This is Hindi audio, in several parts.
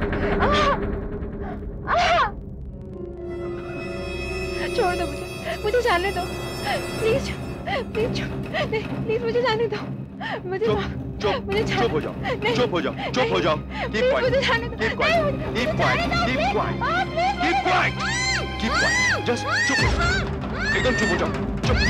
छोड़ दो मुझे जाने दो, प्लीज प्लीज, नहीं प्लीज मुझे जाने दो, मुझे चुप हो जाओ, चुप हो जाओ, चुप हो जाओ। Keep quiet, keep quiet, keep quiet, keep quiet, keep quiet, keep quiet, just चुप हो जाओ, एकदम चुप हो जाओ, चुप।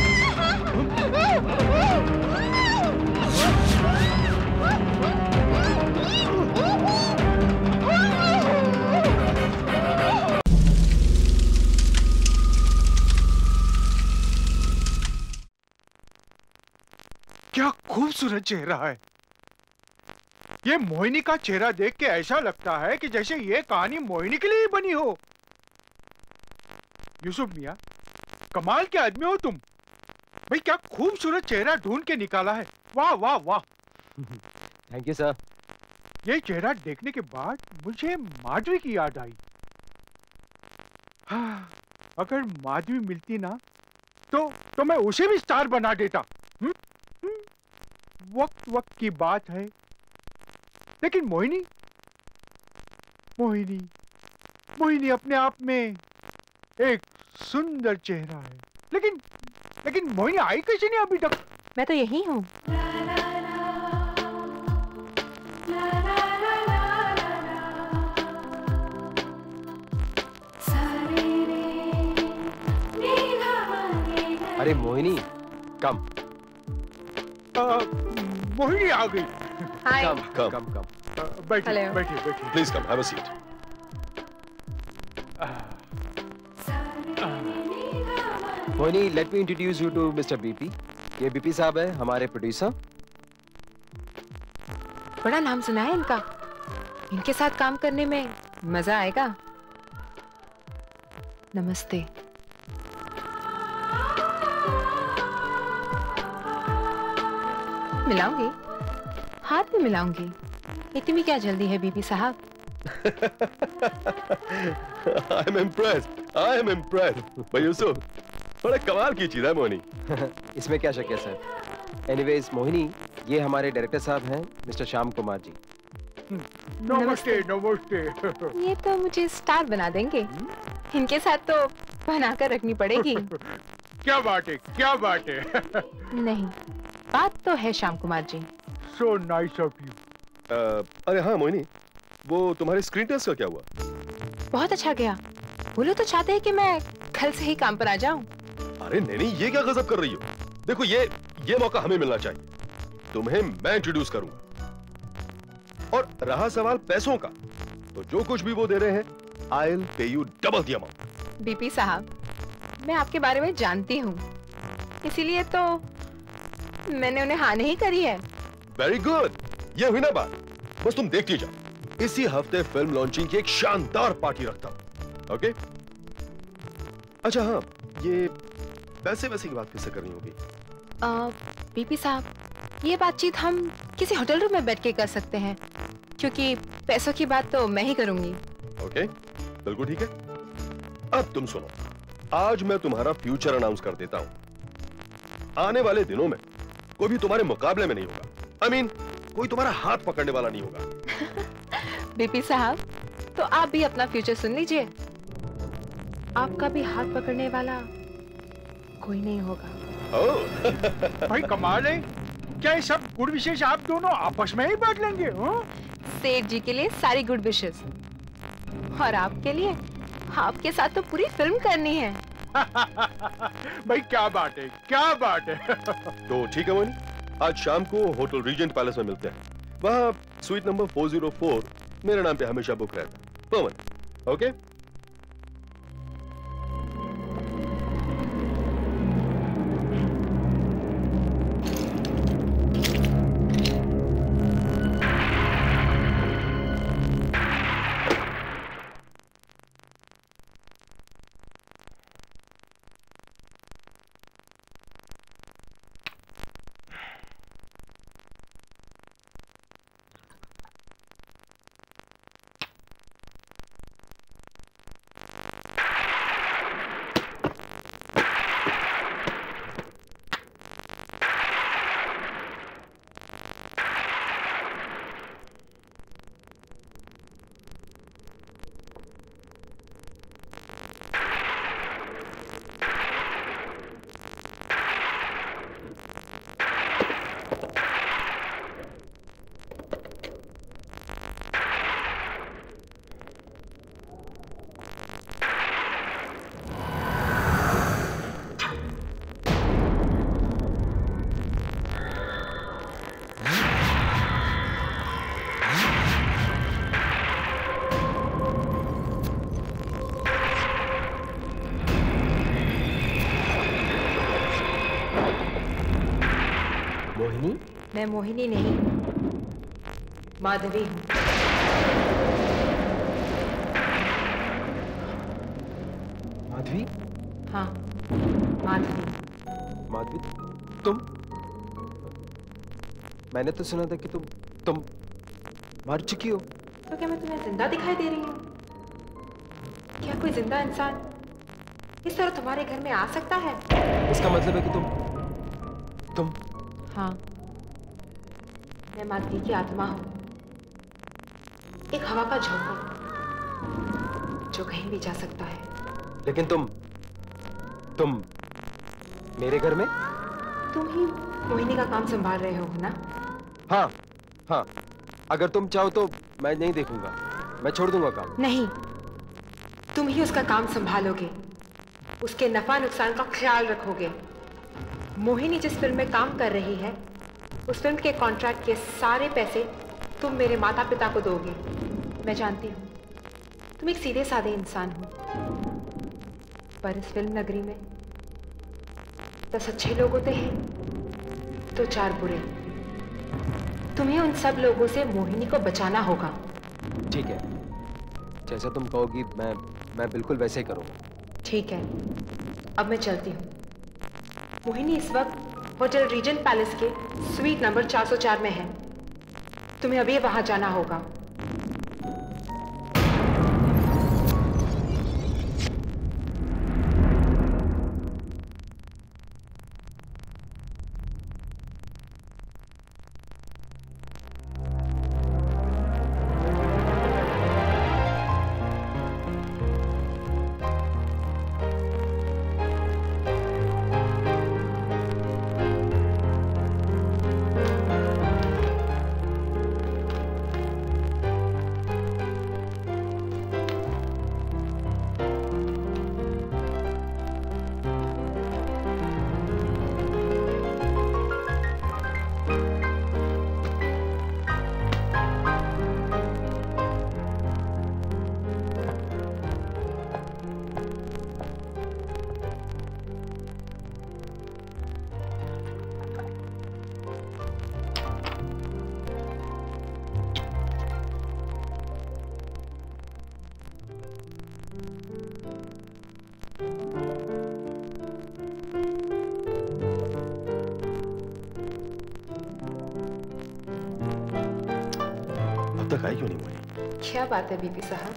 क्या खूबसूरत चेहरा है। ये मोहिनी का चेहरा देख के ऐसा लगता है कि जैसे ये कहानी मोहिनी के लिए ही बनी हो। यूसुफ मियां, कमाल के आदमी हो तुम। भाई क्या खूबसूरत चेहरा ढूंढ के निकाला है। वाह वाह वाह। Thank you sir. ये चेहरा देखने के बाद मुझे माधवी की याद आई। हाँ, अगर माधवी मिलती ना तो मैं उसे भी स्टार बना देता। वक्त वक्त की बात है। लेकिन मोहिनी मोहिनी मोहिनी अपने आप में एक सुंदर चेहरा है। लेकिन मोहिनी आई कैसे नहीं अभी तक? मैं तो यही हूँ। अरे मोहिनी, कम। मोहिनी आ गई। हाय। Come. बैठिए बैठिए। Please come, have a seat. Mohini, let me introduce you to mister BP. ये बीपी साहब है, हमारे प्रोड्यूसर। बड़ा नाम सुना है इनका। इनके साथ काम करने में मजा आएगा। नमस्ते। मिलाऊंगी, हाथ भी मिलाऊंगी। इतनी क्या जल्दी है बीबी साहब? I'm impressed. भाई यूसुफ, बड़ा कमाल की चीज है मोहिनी। इसमें क्या शक है सर। एनीवेज मोहिनी, ये हमारे डायरेक्टर साहब हैं, मिस्टर श्याम कुमार जी। नमस्ते नमस्ते। ये तो मुझे स्टार बना देंगे। इनके साथ तो बनाकर रखनी पड़ेगी। क्या बात है। नहीं, बात तो है Shyam Kumar ji. So nice of you. अरे हाँ मोहिनी, वो तुम्हारे स्क्रीन टेस्ट का क्या हुआ? बहुत अच्छा गया। वो लोग तो चाहते हैं कि मैं कल से ही काम पर आ जाऊं। अरे नहीं, ये क्या गजब कर रही हो? देखो ये मौका हमें मिलना चाहिए। तुम्हें मैं इंट्रोड्यूस करूंगा। और रहा सवाल पैसों का, तो जो कुछ भी वो दे रहे हैं, I'll pay you double the amount. BP sahab, मैं आपके बारे में जानती हूँ, इसीलिए तो मैंने उन्हें हाँ नहीं करी है। वेरी गुड, ये हुई ना बात। बस तुम देखती जाओ। इसी हफ्ते फिल्म लॉन्चिंग की एक शानदार पार्टी रखता हूं। ओके? अच्छा हाँ, ये पैसे वैसे की बात किससे करनी होगी? बीपी साहब, ये बातचीत हम किसी होटल रूम में बैठ के कर सकते हैं, क्योंकि पैसों की बात तो मैं ही करूंगी। ओके, बिल्कुल ठीक है। अब तुम सुनो, आज मैं तुम्हारा फ्यूचर अनाउंस कर देता हूं। आने वाले दिनों में कोई भी तुम्हारे मुकाबले में नहीं होगा। I mean, कोई तुम्हारा हाथ पकड़ने वाला नहीं होगा। बीपी साहब, तो आप भी अपना फ्यूचर सुन लीजिए। आपका भी हाथ पकड़ने वाला कोई नहीं होगा। ओह, भाई कमाल है। क्या ये सब गुड विशेष आप दोनों आपस में ही बांट लेंगे? सेठ जी के लिए सारी गुड विशेष, और आपके लिए, आपके साथ तो पूरी फिल्म करनी है। भाई क्या बात है। तो ठीक है मोहिनी, आज शाम को होटल रीजेंट पैलेस में मिलते हैं। वहाँ स्वीट नंबर 404 मेरे नाम पे हमेशा बुक रहता है। परमानेंट। ओके? मैं मोहिनी नहीं, माधवी हूँ। माधवी? हाँ, माधवी। माधवी, तुम? मैंने तो सुना था कि तुम मर चुकी हो। तो क्या मैं तुम्हें जिंदा दिखाई दे रही हूँ? क्या कोई जिंदा इंसान इस तरह तुम्हारे घर में आ सकता है? इसका मतलब है कि तुम? हाँ, मैं माधवी की आत्मा हूँ, एक हवा का झोंका जो कहीं भी जा सकता है। लेकिन तुम मेरे घर में? तुम ही मोहिनी का काम संभाल रहे हो ना? हाँ, अगर तुम चाहो तो मैं नहीं देखूंगा, मैं छोड़ दूंगा काम। नहीं, तुम ही उसका काम संभालोगे, उसके नफा नुकसान का ख्याल रखोगे। मोहिनी जिस फिल्म में काम कर रही है, उस फिल्म के कॉन्ट्रैक्ट के सारे पैसे तुम मेरे माता पिता को दोगे। मैं जानती हूँ तुम एक सीधे साधे इंसान हो, पर इस फिल्म नगरी में 10 अच्छे लोग होते हैं तो 4 बुरे। तुम्हें उन सब लोगों से मोहिनी को बचाना होगा। ठीक है, जैसा तुम कहोगी मैं बिल्कुल वैसे ही करूँगा। ठीक है, अब मैं चलती हूँ। मोहिनी इस वक्त होटल रीजेंट पैलेस के स्वीट नंबर 404 में है। तुम्हें अभी वहां जाना होगा। तक आई क्यों नहीं मोहिनी? क्या बात है बीपी साहब?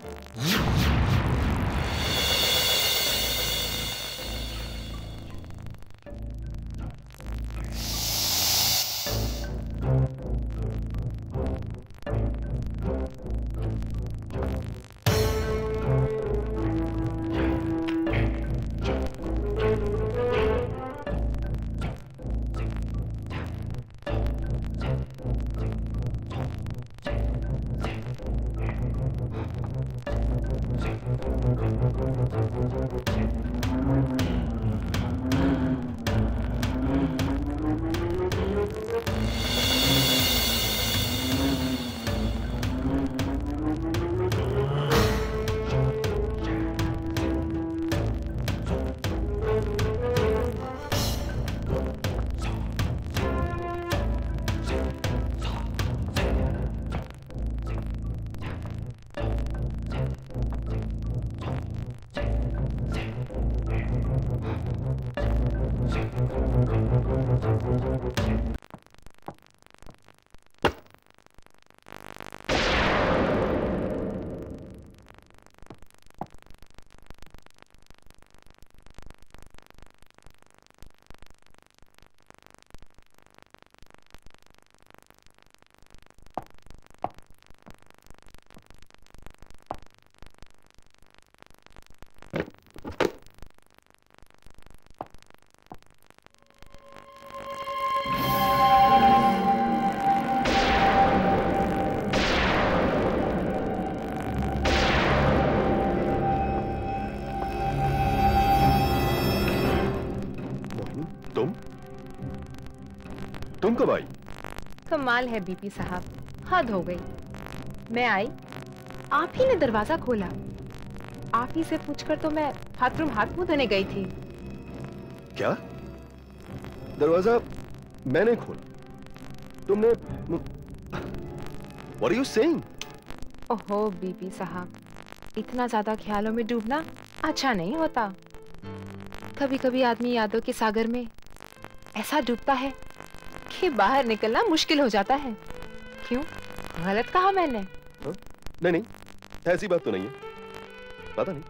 तुम कब आई? कमाल है बीपी साहब, हद हो गई। मैं आई, आप ही ने दरवाजा खोला। आप ही से पूछकर तो मैं बाथरूम हाथ मुंह धोने गई थी। क्या? दरवाजा मैंने खोला? तुमने What are you saying? ओहो बीपी साहब, इतना ज्यादा ख्यालों में डूबना अच्छा नहीं होता। कभी कभी आदमी यादों के सागर में ऐसा डूबता है कि बाहर निकलना मुश्किल हो जाता है। क्यों, गलत कहा मैंने? नहीं नहीं, ऐसी बात तो नहीं है, पता नहीं।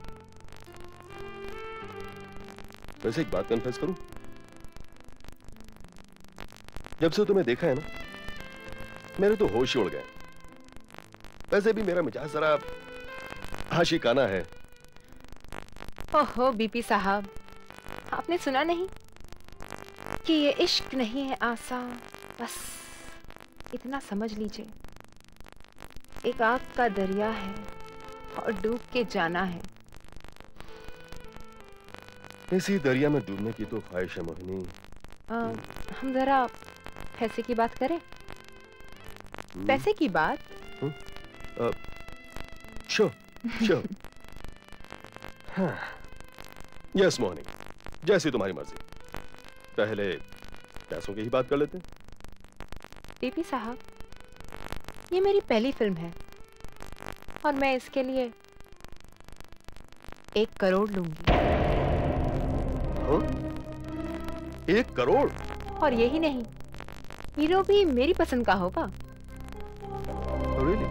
वैसे एक बात कन्फेस करूं, जब से तुम्हें देखा है ना, मेरे तो होश ही उड़ गए। वैसे भी मेरा मिजाज जरा आशिकाना है। ओहो बीपी साहब, आपने सुना नहीं कि ये इश्क नहीं है आसान, बस इतना समझ लीजिए, एक आग का दरिया है और डूब के जाना है। इसी दरिया में डूबने की तो ख्वाहिश है मोहिनी। हम जरा पैसे की बात करें। पैसे की बात? Sure sure. यस मोहिनी, जैसी तुम्हारी मर्जी। पहले पैसों की ही बात कर लेते हैं। बीपी साहब, ये मेरी पहली फिल्म है और मैं इसके लिए 1 करोड़ लूंगी। हाँ? 1 करोड़? और यही नहीं, हीरो भी मेरी पसंद का होगा। Really?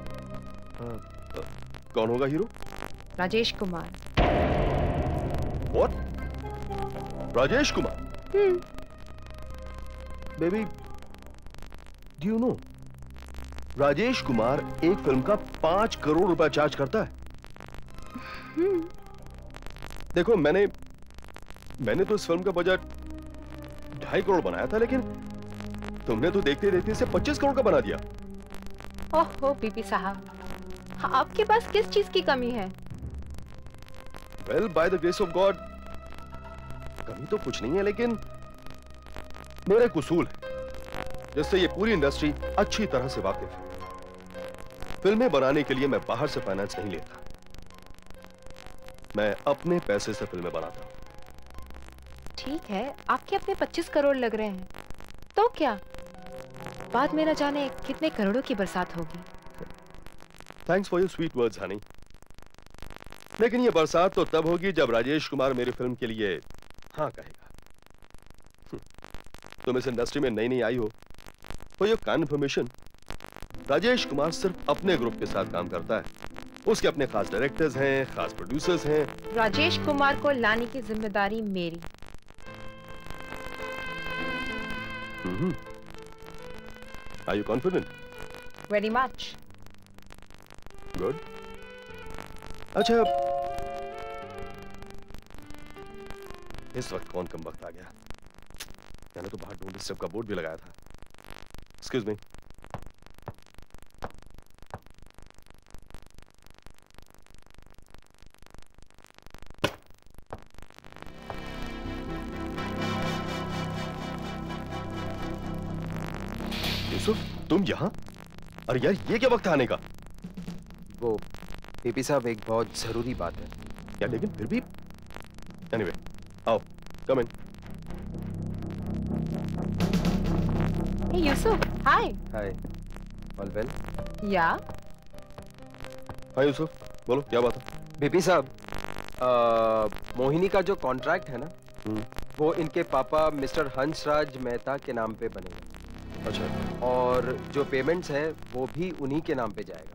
कौन होगा hero? Rajesh Kumar. What? Rajesh Kumar? Baby, do you know? Rajesh Kumar एक फिल्म का 5 करोड़ रुपया चार्ज करता है। देखो, मैंने तो इस फिल्म का बजट 2.5 करोड़ बनाया था, लेकिन तुमने तो देखते देखते इसे 25 करोड़ का बना दिया। ओहो बीपी साहब, आपके पास किस चीज की कमी है? Well, by the grace of God, कमी तो कुछ नहीं है, लेकिन मेरे कुसूल है जिससे ये पूरी इंडस्ट्री अच्छी तरह से वाकिफ है। फिल्में बनाने के लिए मैं बाहर से फाइनेंस नहीं लेता, मैं अपने पैसे से फिल्में बनाता हूं। ठीक है, आपके अपने 25 करोड़ लग रहे हैं, तो क्या बाद में न जाने कितने करोड़ों की बरसात होगी। Thanks for your sweet words honey. लेकिन ये बरसात तो तब होगी जब राजेश कुमार मेरी फिल्म के लिए हाँ कहेगा। तुम इस इंडस्ट्री में नई नई आई हो, for your kind information, Rajesh Kumar सिर्फ अपने ग्रुप के साथ काम करता है। उसके अपने खास डायरेक्टर्स हैं, खास प्रोड्यूसर्स हैं। राजेश कुमार को लाने की जिम्मेदारी मेरी। Are you confident? Very much. Good. अच्छा, इस वक्त कौन कम वक्त आ गया? मैंने तो बाहर डोंट डिस्टर्ब का बोर्ड भी लगाया था। Excuse me. यूसुफ, तुम यहाँ? अरे यार, ये क्या वक्त है आने का? वो बीपी साहब, एक बहुत जरूरी बात है। यार लेकिन फिर भी एनीवे, आओ, come in. Hey Yusuf, hi. Hi, all well? Yeah? हाँ यूसुफ, बोलो क्या बात है? बीपी साहब, मोहिनी का जो कॉन्ट्रैक्ट है ना, वो इनके पापा मिस्टर हंसराज मेहता के नाम पे बनेगा। अच्छा। और जो पेमेंट्स है वो भी उन्हीं के नाम पे जाएगा।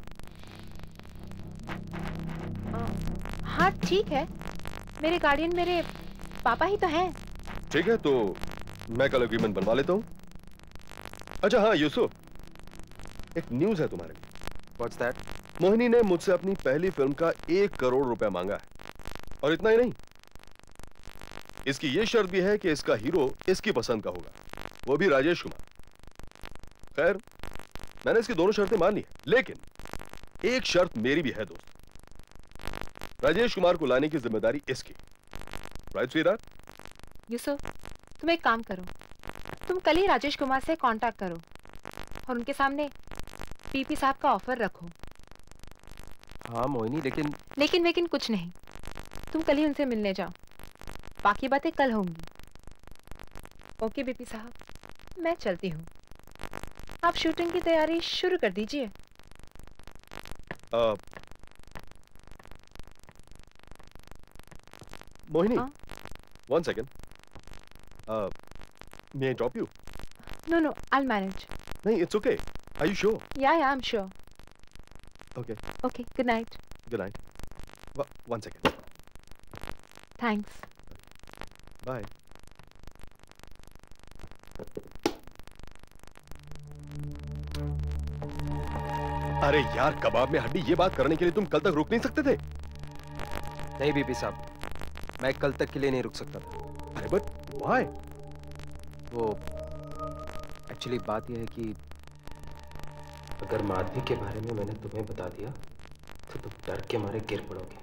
हाँ ठीक है, मेरे गार्डियन मेरे पापा ही तो हैं। ठीक है, तो मैं कल एग्रीमेंट बनवा लेता हूँ। अच्छा हाँ यूसुफ, एक न्यूज है तुम्हारे लिए। What's that? मोहिनी ने मुझसे अपनी पहली फिल्म का 1 करोड़ रुपया मांगा है, और इतना ही नहीं, इसकी ये शर्त भी है कि इसका हीरो इसकी पसंद का होगा, वो भी राजेश कुमार। खैर, मैंने इसकी दोनों शर्तें मान ली है, लेकिन एक शर्त मेरी भी है दोस्त। राजेश कुमार को लाने की जिम्मेदारी इसकी। Right sweetheart? यूसुफ, तुम एक काम करो, तुम कल ही राजेश कुमार से कांटेक्ट करो और उनके सामने पीपी साहब का ऑफर रखो। हाँ मोहिनी, लेकिन कुछ नहीं, तुम कल ही उनसे मिलने जाओ, बाकी बातें कल होंगी। ओके बीपी साहब, मैं चलती हूँ। आप शूटिंग की तैयारी शुरू कर दीजिए। मोहिनी, हाँ? 1 second. May I drop you? No, I'll manage. नहीं, it's okay. Are you sure? Yeah, I'm sure. Okay. Okay, good night. Good night. 1 second. Thanks. Bye. अरे यार, कबाब में हड्डी, ये बात करने के लिए तुम कल तक रुक नहीं सकते थे? नहीं बीपी साहब, मैं कल तक के लिए नहीं रुक सकता था। अरे बट व्हाई? वो एक्चुअली बात यह है कि अगर माधवी के बारे में मैंने तुम्हें बता दिया तो तुम डर के मारे गिर पड़ोगे।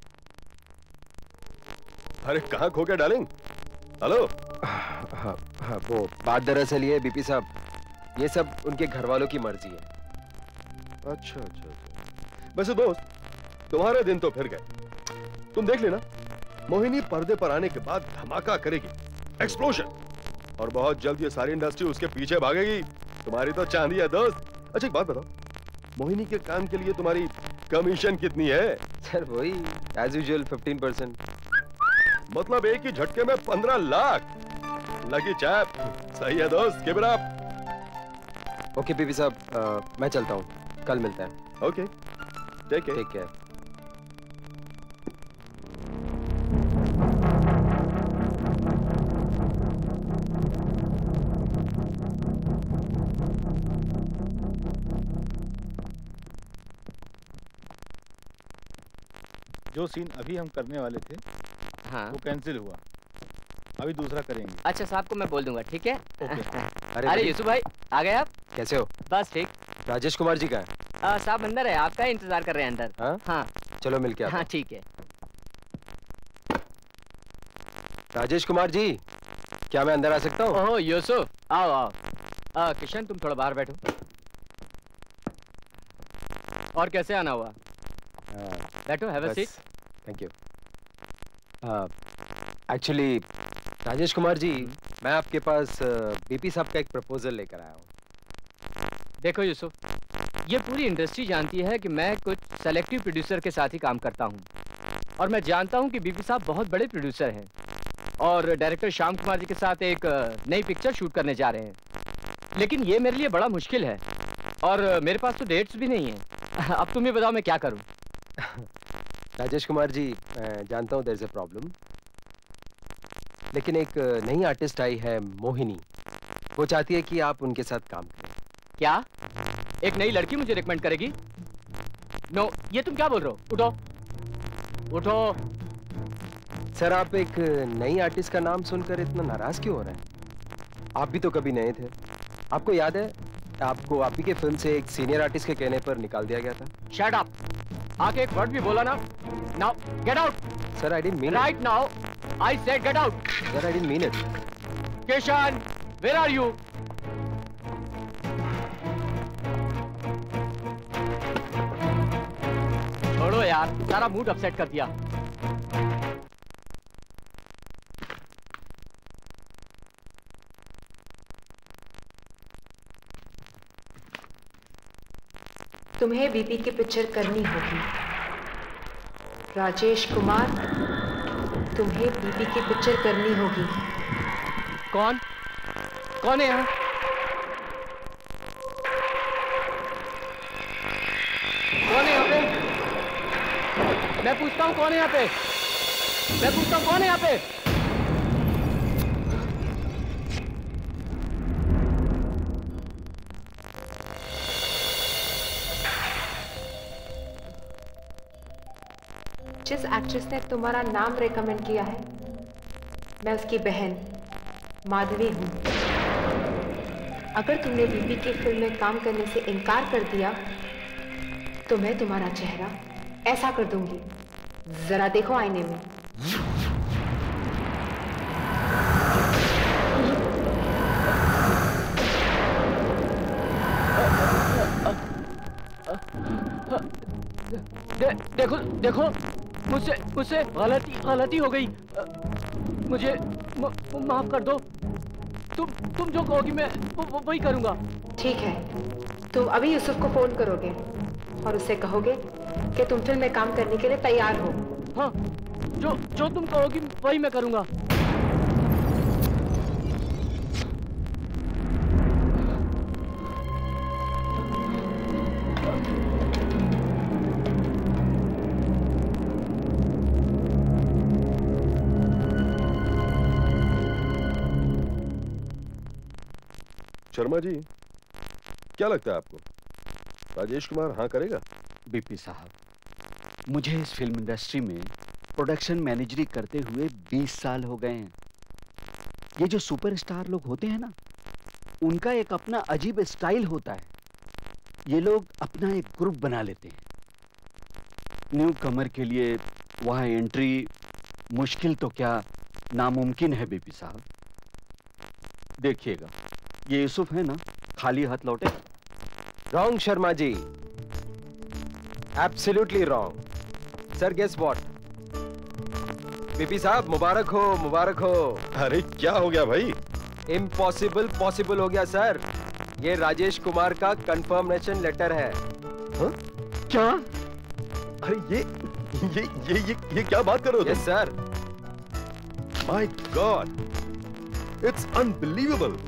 अरे कहाँ खो गया डार्लिंग? हेलो? हाँ, वो बात दरअसल ये है बीपी साहब, ये सब उनके घर वालों की मर्जी है। अच्छा। वैसे दोस्त, तुम्हारे दिन तो फिर गए। तुम देख लेना, मोहिनी पर्दे पर आने के बाद धमाका करेगी, एक्सप्लोजन, और बहुत जल्द ये सारी इंडस्ट्री उसके पीछे भागेगी। तुम्हारी तो चांदी है दोस्त। अच्छा एक बात बताओ, मोहिनी के काम के लिए तुम्हारी कमीशन कितनी है? सर वही एज यूजुअल 15%। मतलब एक ही झटके में 15 लाख। लकी चैप, सही है दोस्त, keep it up. Okay BP sahab, मैं चलता हूँ, कल मिलते हैं। Okay, take care. जो सीन अभी हम करने वाले थे हाँ। वो कैंसिल हुआ, अभी दूसरा करेंगे। अच्छा साहब को मैं बोल दूंगा, ठीक है? ओके। अरे यूसुफ भाई आ गए आप? कैसे हो? बस ठीक। राजेश कुमार जी का है? साहब अंदर है, आपका इंतजार कर रहे हैं अंदर। हाँ? हाँ चलो मिल के आते हाँ हैं। ठीक है। राजेश कुमार जी, क्या मैं अंदर आ सकता हूँ? ओह यूसुफ, आओ आओ। किशन तुम थोड़ा बाहर बैठो। और कैसे आना हुआ? बैठो, have a seat. Thank you. Actually Rajesh Kumar ji, मैं आपके पास बीपी साहब का एक प्रपोजल लेकर आया हूँ। देखो यूसुफ, ये पूरी इंडस्ट्री जानती है कि मैं कुछ सेलेक्टिव प्रोड्यूसर के साथ ही काम करता हूँ, और मैं जानता हूँ कि बीपी साहब बहुत बड़े प्रोड्यूसर हैं और डायरेक्टर श्याम कुमार जी के साथ एक नई पिक्चर शूट करने जा रहे हैं। लेकिन ये मेरे लिए बड़ा मुश्किल है और मेरे पास तो डेट्स भी नहीं है। अब तुम ही बताओ मैं क्या करूँ? राजेश कुमार जी, जानता हूँ देयर इज अ प्रॉब्लम, लेकिन एक नई आर्टिस्ट आई है मोहिनी, वो चाहती है कि आप उनके साथ काम करें। क्या एक नई लड़की मुझे रिकमेंड करेगी? नो, ये तुम क्या बोल रहे हो? उठो उठो। सर, आप एक नई आर्टिस्ट का नाम सुनकर इतना नाराज क्यों हो रहे हैं? आप भी तो कभी नए थे। आपको याद है, आपको आप ही के फिल्म से एक सीनियर आर्टिस्ट के कहने पर निकाल दिया गया था। Shut up! आके एक वर्ड भी बोला ना। Now get out. Sir I didn't mean right now I said get out. Sir I didn't mean it. Kishan, where are you? छोड़ो यार, सारा मूड अपसेट कर दिया। तुम्हें बीपी की पिक्चर करनी होगी राजेश कुमार, तुम्हें बीपी की पिक्चर करनी होगी। कौन कौन है यहाँ? कौन है यहाँ पे? मैं पूछता हूँ कौन है यहाँ पे? मैं पूछता हूँ कौन है यहाँ पे? जिस एक्ट्रेस ने तुम्हारा नाम रेकमेंड किया है, मैं उसकी बहन माधवी हूँ। अगर तुमने बीपी की फिल्म में काम करने से इनकार कर दिया तो मैं तुम्हारा चेहरा ऐसा कर दूंगी, जरा देखो आईने में। देखो देखो, मुझसे गलती हो गई। मुझे माफ कर दो। तुम जो कहोगी मैं वही करूंगा। ठीक है, तुम अभी यूसुफ को फोन करोगे और उससे कहोगे कि तुम फिल्म में काम करने के लिए तैयार हो। हाँ, जो तुम कहोगी वही मैं करूंगा। शर्मा जी, क्या लगता है आपको राजेश कुमार हाँ करेगा? बीपी साहब, मुझे इस फिल्म इंडस्ट्री में प्रोडक्शन मैनेजरी करते हुए 20 साल हो गए हैं। ये जो सुपरस्टार लोग होते हैं ना, उनका एक अपना अजीब स्टाइल होता है। ये लोग अपना एक ग्रुप बना लेते हैं। न्यू कमर के लिए वहां एंट्री मुश्किल तो क्या नामुमकिन है बीपी साहब। देखिएगा, ये यूसुफ है ना, खाली हाथ लौटे। Wrong Sharma ji, absolutely wrong. Sir guess what? BP sahab मुबारक हो, मुबारक हो। अरे क्या हो गया भाई? इम्पॉसिबल पॉसिबल हो गया सर। ये राजेश कुमार का कंफर्मेशन लेटर है। हाँ? क्या? अरे ये क्या बात कर रहे हो? Yes sir. My god, it's unbelievable.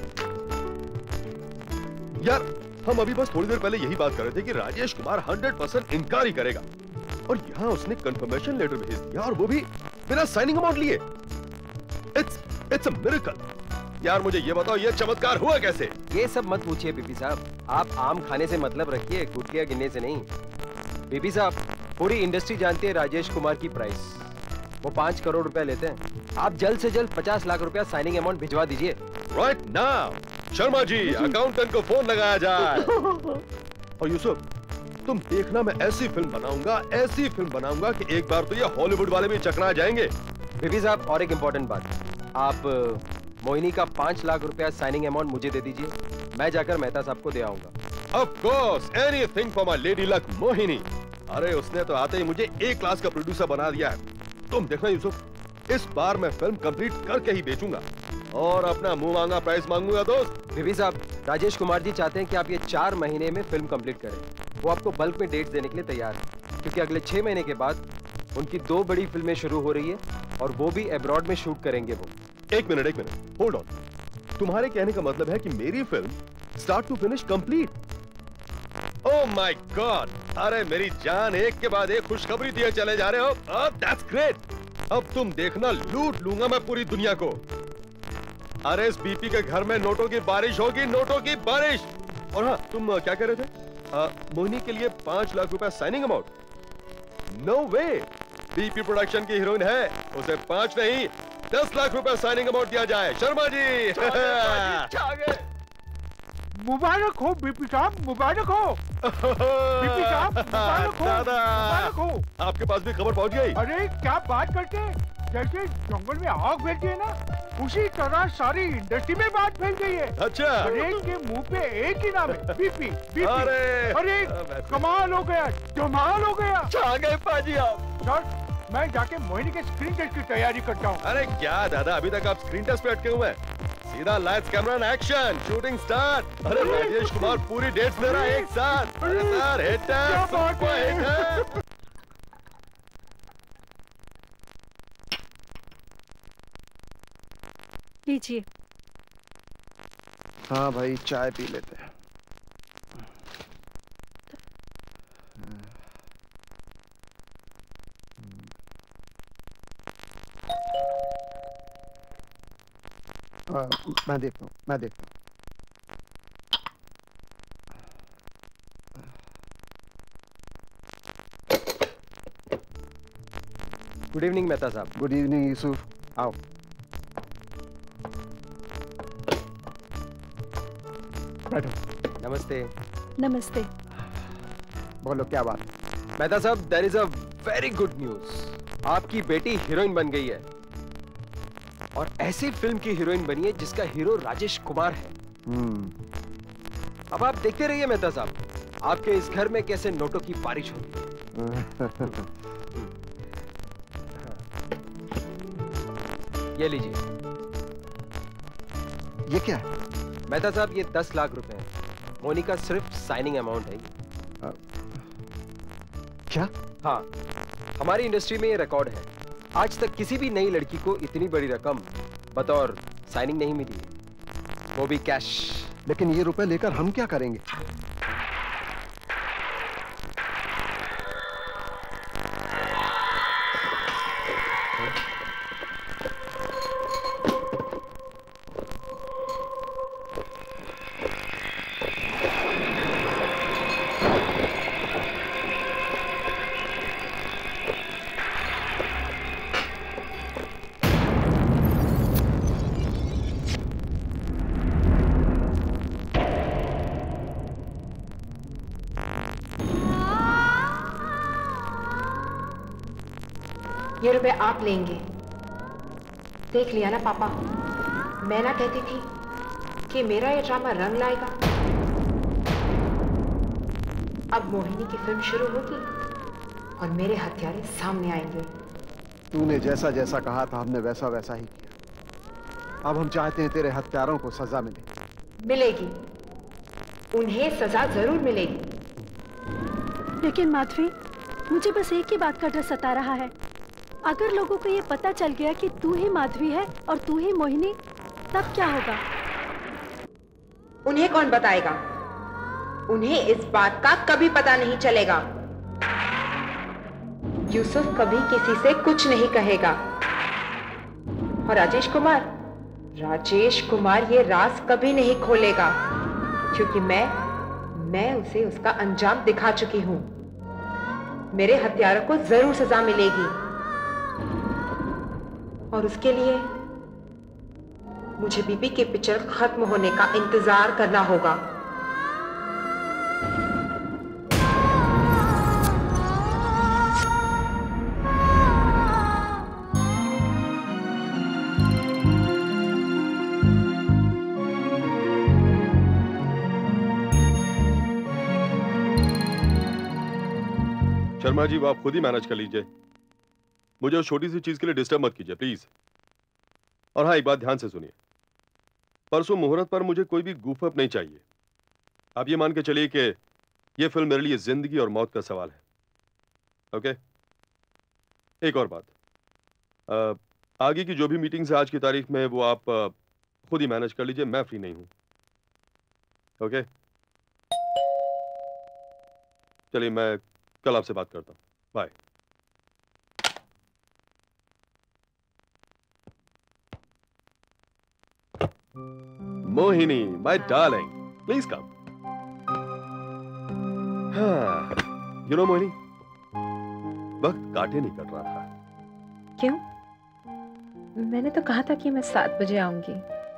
यार, हम अभी बस थोड़ी देर पहले यही बात कर रहे थे कि राजेश कुमार 100% इनकार ही करेगा, और यहां उसने कंफर्मेशन लेटर भेज दिया, और वो भी बिना साइनिंग अमाउंट लिए। It's a miracle. यार मुझे ये बताओ, ये चमत्कार हुआ कैसे? ये सब मत पूछिए बीपी साहब, आप आम खाने से मतलब रखिए, गुटलियां गिनने से नहीं। बीपी साहब, पूरी इंडस्ट्री जानती है राजेश कुमार की प्राइस। वो 5 करोड़ रुपए लेते हैं। आप जल्द से जल्द 50 लाख रुपया साइनिंग अमाउंट भिजवा दीजिए। Right now. Sharma ji, accountant को फोन लगाया जाए। और यूसुफ, तुम देखना, मैं ऐसी फिल्म बनाऊंगा कि एक बार तो ये हॉलीवुड वाले भी चकरा जाएंगे। बीबी साहब, और एक इंपॉर्टेंट बात, आप मोहिनी का 5 लाख रुपया साइनिंग अमाउंट मुझे दे दीजिए, मैं जाकर मेहता साहब को दे आऊंगा। Of course, anything for my lady luck Mohini. अरे उसने तो आते ही मुझे A क्लास का प्रोड्यूसर बना दिया है। तुम देखना यूसुफ, इस बार मैं फिल्म कंप्लीट करके ही बेचूंगा, और अपना मुंह मांगा प्राइस मांगूंगा दोस्त। बीबी साहब, राजेश कुमार जी चाहते हैं कि आप ये 4 महीने में फिल्म कंप्लीट करें। वो आपको बल्क में डेट्स देने के लिए तैयार है, क्योंकि अगले 6 महीने के बाद उनकी 2 बड़ी फिल्में शुरू हो रही है, और वो भी अब्रॉड में शूट करेंगे वो। एक मिनट, होल्ड ऑन। तुम्हारे कहने का मतलब है कि मेरी film start to finish complete? Oh my god, अरे मेरी जान, एक के बाद एक खुशखबरी दिए चले जा रहे हो। That's great. अब तुम देखना, लूट लूंगा मैं पूरी दुनिया को। अरे इस बीपी के घर में नोटों की बारिश होगी, नोटों की बारिश। और हाँ, तुम क्या कह रहे थे? मोहिनी के लिए 5 लाख रुपया signing amount? No way, BP production की हीरोइन है, उसे 5 नहीं 10 लाख रुपया साइनिंग अमाउंट दिया जाए। शर्मा जी मुबारक हो बीपी साहब, मुबारक हो। बीपी साहब, मुबारक हो, मुबारक हो। आपके पास भी खबर पहुंच गई? अरे क्या बात करते हैं, जैसे जंगल में आग फैलती है ना, उसी तरह सारी इंडस्ट्री में बात फैल गई है। अच्छा। हर एक के मुंह पे एक ही नाम है, बीपी बीपी। अरे कमाल हो गया, कमाल हो गया। छा गए पाजी आप। सर, मैं जाके मोहिनी के स्क्रीन टेस्ट की तैयारी करता हूँ। अरे क्या दादा, अभी तक आप स्क्रीन टेस्ट पे अटके हुए हैं? सीधा lights camera action, shooting start. अरे राजेश कुमार पूरी डेट्स ले रहा है एक साथ। अरे सर, हिट है, सबको हिट है। लीजिए। हाँ भाई, चाय पी लेते हैं। मैं देखता हूँ। गुड इवनिंग मेहता साहब। गुड इवनिंग यूसुफ, आओ। बैठो। नमस्ते। नमस्ते। बोलो क्या बात? Mehta sahab, there is a very good news. आपकी बेटी हीरोइन बन गई है, और ऐसी फिल्म की हीरोइन बनी है जिसका हीरो राजेश कुमार है। अब आप देखते रहिए मेहता साहब, आपके इस घर में कैसे नोटों की बारिश होती है। ये लीजिए। ये क्या है? मेहता साहब, ये 10 लाख रुपए हैं। मोहिनी का सिर्फ साइनिंग अमाउंट है। क्या? हाँ, हमारी इंडस्ट्री में ये रिकॉर्ड है। आज तक किसी भी नई लड़की को इतनी बड़ी रकम बतौर साइनिंग नहीं मिली है, वो भी कैश। लेकिन ये रुपए लेकर हम क्या करेंगे? ये रुपए आप लेंगे। देख लिया ना पापा, मैं ना कहती थी कि मेरा ये ड्रामा रंग लाएगा। अब मोहिनी की फिल्म शुरू होगी और मेरे हत्यारे सामने आएंगे। तूने जैसा जैसा कहा था हमने वैसा वैसा ही किया। अब हम चाहते हैं तेरे हत्यारों को सजा मिले। मिलेगी, उन्हें सजा जरूर मिलेगी। लेकिन माधवी, मुझे बस एक ही बात का डर सता रहा है। अगर लोगों को ये पता चल गया कि तू ही माधवी है और तू ही मोहिनी, तब क्या होगा? उन्हें कौन बताएगा? उन्हें इस बात का कभी पता नहीं चलेगा। यूसुफ कभी किसी से कुछ नहीं कहेगा। और राजेश कुमार ये राज कभी नहीं खोलेगा, क्योंकि मैं उसे उसका अंजाम दिखा चुकी हूं। मेरे हत्यारों को जरूर सजा मिलेगी और उसके लिए मुझे बीपी के पिक्चर खत्म होने का इंतजार करना होगा। शर्मा जी, वो आप खुद ही मैनेज कर लीजिए। मुझे उस छोटी सी चीज के लिए डिस्टर्ब मत कीजिए प्लीज। और हाँ, एक बात ध्यान से सुनिए, परसों मुहूर्त पर मुझे कोई भी गूफ अप नहीं चाहिए। आप ये मान के चलिए कि यह फिल्म मेरे लिए जिंदगी और मौत का सवाल है। ओके? एक और बात, आगे की जो भी मीटिंग्स है आज की तारीख में, वो आप खुद ही मैनेज कर लीजिए, मैं फ्री नहीं हूं। ओके? चलिए, मैं कल आपसे बात करता हूं। Bye. Mohini, my darling, please come. You know, Mohini, वक्त काटे नहीं कट रहा था। क्यों? मैंने तो कहा था कि मैं 7 बजे आऊंगी,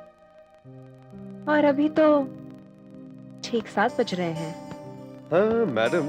और अभी तो ठीक 7 बज रहे हैं। हाँ मैडम,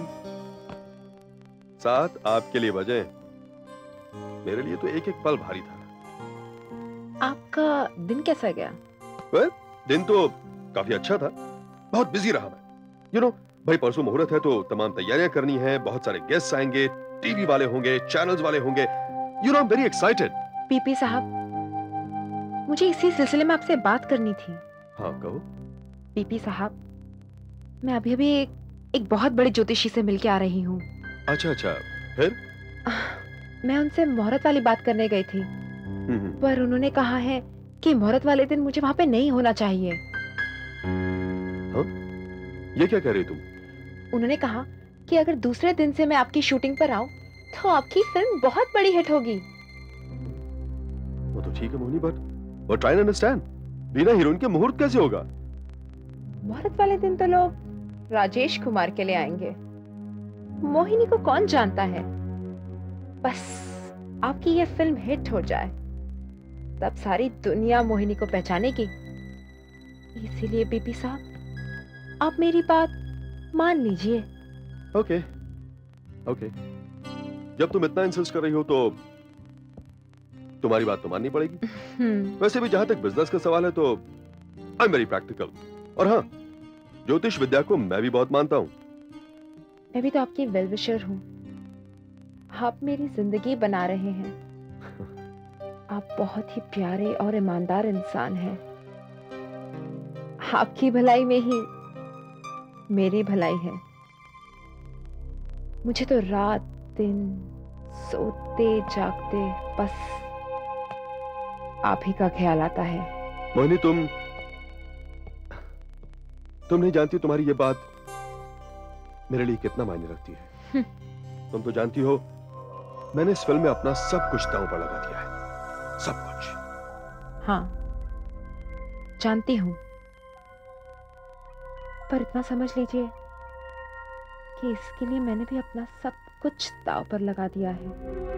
7 आपके लिए बजे, मेरे लिए तो एक एक पल भारी था। आपका दिन कैसा गया? दिन तो काफी अच्छा था, बहुत बिजी रहा मैं। यू नो, भाई परसों मुहूर्त है तो तमाम तैयारियां करनी है, बहुत सारे गेस्ट आएंगे, टीवी वाले होंगे, चैनल्स वाले होंगे। You know, I am very excited. PP sahab, मुझे इसी सिलसिले में आपसे बात करनी थी। हाँ कहो। पीपी साहब, मैं अभी एक बहुत बड़े ज्योतिषी से मिलके आ रही हूँ। अच्छा, फिर? मैं उनसे मुहूर्त वाली बात करने गई थी, पर उन्होंने कहा है कि मुहूर्त वाले दिन मुझे वहां पे नहीं होना चाहिए। हाँ? ये क्या कह रही तुम? उन्होंने कहा कि अगर दूसरे दिन से मैं आपकी शूटिंग पर आऊं तो आपकी फिल्म बहुत बड़ी हिट होगी। वो तो ठीक है Mohini, but try to understand, बिना हीरोइन के मुहूर्त कैसे होगा? मुहूर्त वाले दिन तो लोग राजेश कुमार के लिए आएंगे, मोहिनी को कौन जानता है। बस आपकी ये फिल्म हिट हो जाए, तब सारी दुनिया मोहिनी को पहचानेगी। इसीलिए बीपी साहब, आप मेरी बात मान लीजिए। ओके, जब तुम इतना इंसिस्ट कर रही हो तो तुम्हारी बात तो माननी पड़ेगी। वैसे भी जहां तक बिजनेस का सवाल है तो आई एम वेरी प्रैक्टिकल। और हाँ, ज्योतिष विद्या को मैं भी बहुत मानता हूँ। मैं भी तो आपकी वेल विशर हूँ। आप मेरी जिंदगी बना रहे हैं। आप बहुत ही प्यारे और ईमानदार इंसान हैं। आपकी भलाई में ही मेरी भलाई है। मुझे तो रात दिन सोते जागते बस आप ही का ख्याल आता है। मोहिनी, तुम नहीं जानती तुम्हारी ये बात मेरे लिए कितना मायने रखती है। तुम तो जानती हो मैंने इस फिल्म में अपना सब कुछ दांव पर लगा दिया है, सब कुछ। हाँ, जानती हूं, पर इतना समझ लीजिए कि इसके लिए मैंने भी अपना सब कुछ दांव पर लगा दिया है।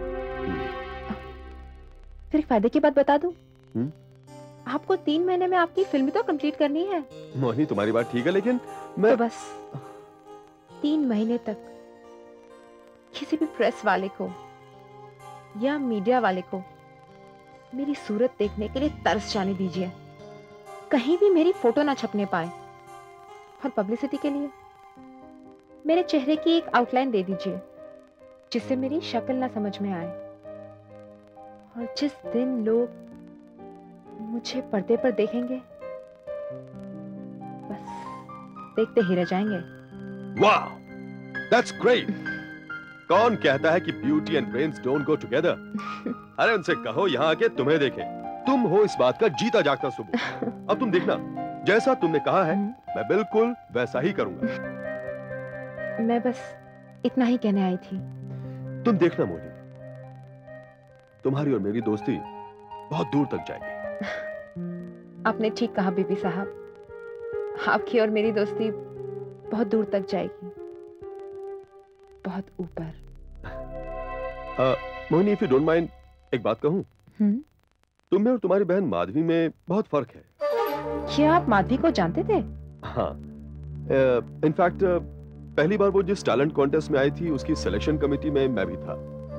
फिर एक फायदे की बात बता दूं? आपको 3 महीने में आपकी फिल्म तो कंप्लीट करनी है। मोहिनी, तुम्हारी बात ठीक है, लेकिन मैं तो बस 3 महीने तक किसी भी प्रेस वाले को या मीडिया वाले को मेरी सूरत देखने के लिए तरस जाने दीजिए। कहीं भी मेरी फोटो ना छपने पाए, और पब्लिसिटी के लिए मेरे चेहरे की एक आउटलाइन दे दीजिए जिससे मेरी शक्ल ना समझ में आए। और जिस दिन लोग मुझे पर्दे पर देखेंगे, बस देखते ही रह जाएंगे। वाह, दैट्स ग्रेट। कौन कहता है कि beauty and brains don't go together? अरे उनसे कहो यहाँ आके तुम्हें देखें। तुम हो इस बात का जीता जागता सबूत। अब तुम देखना, जैसा तुमने कहा है मैं बिल्कुल वैसा ही करूंगा। मैं बस इतना ही कहने आई थी। तुम देखना मोहिनी, तुम्हारी और मेरी दोस्ती बहुत दूर तक जाएगी। आपने ठीक कहा बीबी साहब, आपकी और मेरी दोस्ती बहुत दूर तक जाएगी, बहुत ऊपर। Mohini, if you don't mind, एक बात कहूं? तुम में और तुम्हारी बहन माधवी में बहुत फर्क है। क्या आप माधवी को जानते थे? हाँ, इनफैक्ट पहली बार वो जिस टैलेंट कॉन्टेस्ट में आई थी उसकी सिलेक्शन कमेटी में मैं भी था।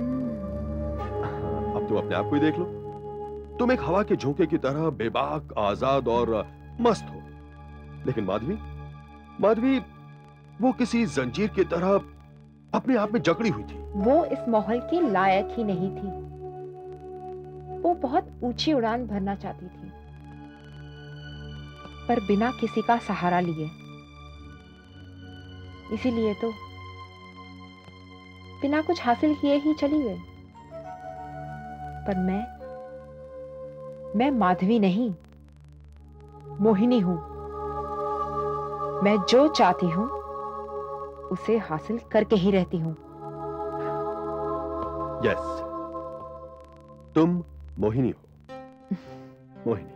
अब तुम अपने आप को ही देख लो, तुम एक हवा के झोंके की तरह बेबाक, आजाद और मस्त हो, लेकिन माधवी वो किसी जंजीर की तरह अपने आप में जकड़ी हुई थी। वो इस माहौल की लायक ही नहीं थी। वो बहुत ऊंची उड़ान भरना चाहती थी, पर बिना किसी का सहारा लिए। इसीलिए तो बिना कुछ हासिल किए ही चली गई। पर मैं माधवी नहीं, मोहिनी हूं। मैं जो चाहती हूं उसे हासिल करके ही रहती हूं। यस, तुम मोहिनी हो, मोहिनी।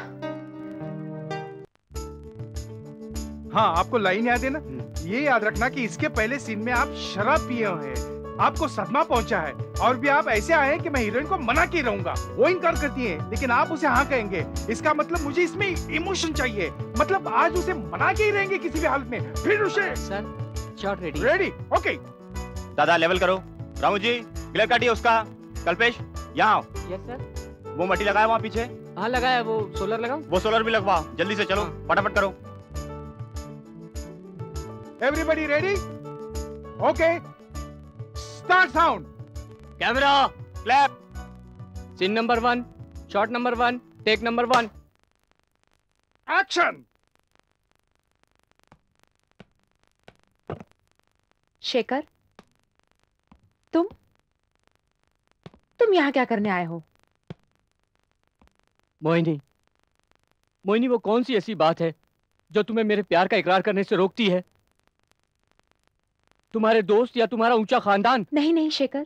हाँ, आपको लाइन याद है ना? ये याद रखना कि इसके पहले सीन में आप शराब पिए हुए हैं, आपको सदमा पहुंचा है, और भी आप ऐसे आए हैं कि मैं हीरोइन को मना की रहूंगा। वो इनकार करती है, लेकिन आप उसे हाँ कहेंगे। इसका मतलब मुझे इसमें इमोशन चाहिए। मतलब आज उसे मना के ही रहेंगे किसी भी हालत में। फिर उसे sir, shot ready. Ready, okay. दादा लेवल करो। रामू जी, ग्लेयर काटिए उसका। कल्पेश, यहाँ आओ। Yes sir. वो मट्टी लगाया वहाँ पीछे। हाँ लगाया, वो सोलर लगाओ। वो सोलर भी लगवाओ, जल्दी से चलो, फटाफट करो। Everybody ready? Okay. Start sound. Camera, clap. Scene number 1, shot number 1, take number 1। Action. Shekhar, तुम यहाँ क्या करने आए हो? मोहिनी, वो कौन सी ऐसी बात है जो तुम्हें मेरे प्यार का इकरार करने से रोकती है? तुम्हारे दोस्त या तुम्हारा ऊंचा खानदान? नहीं शेखर,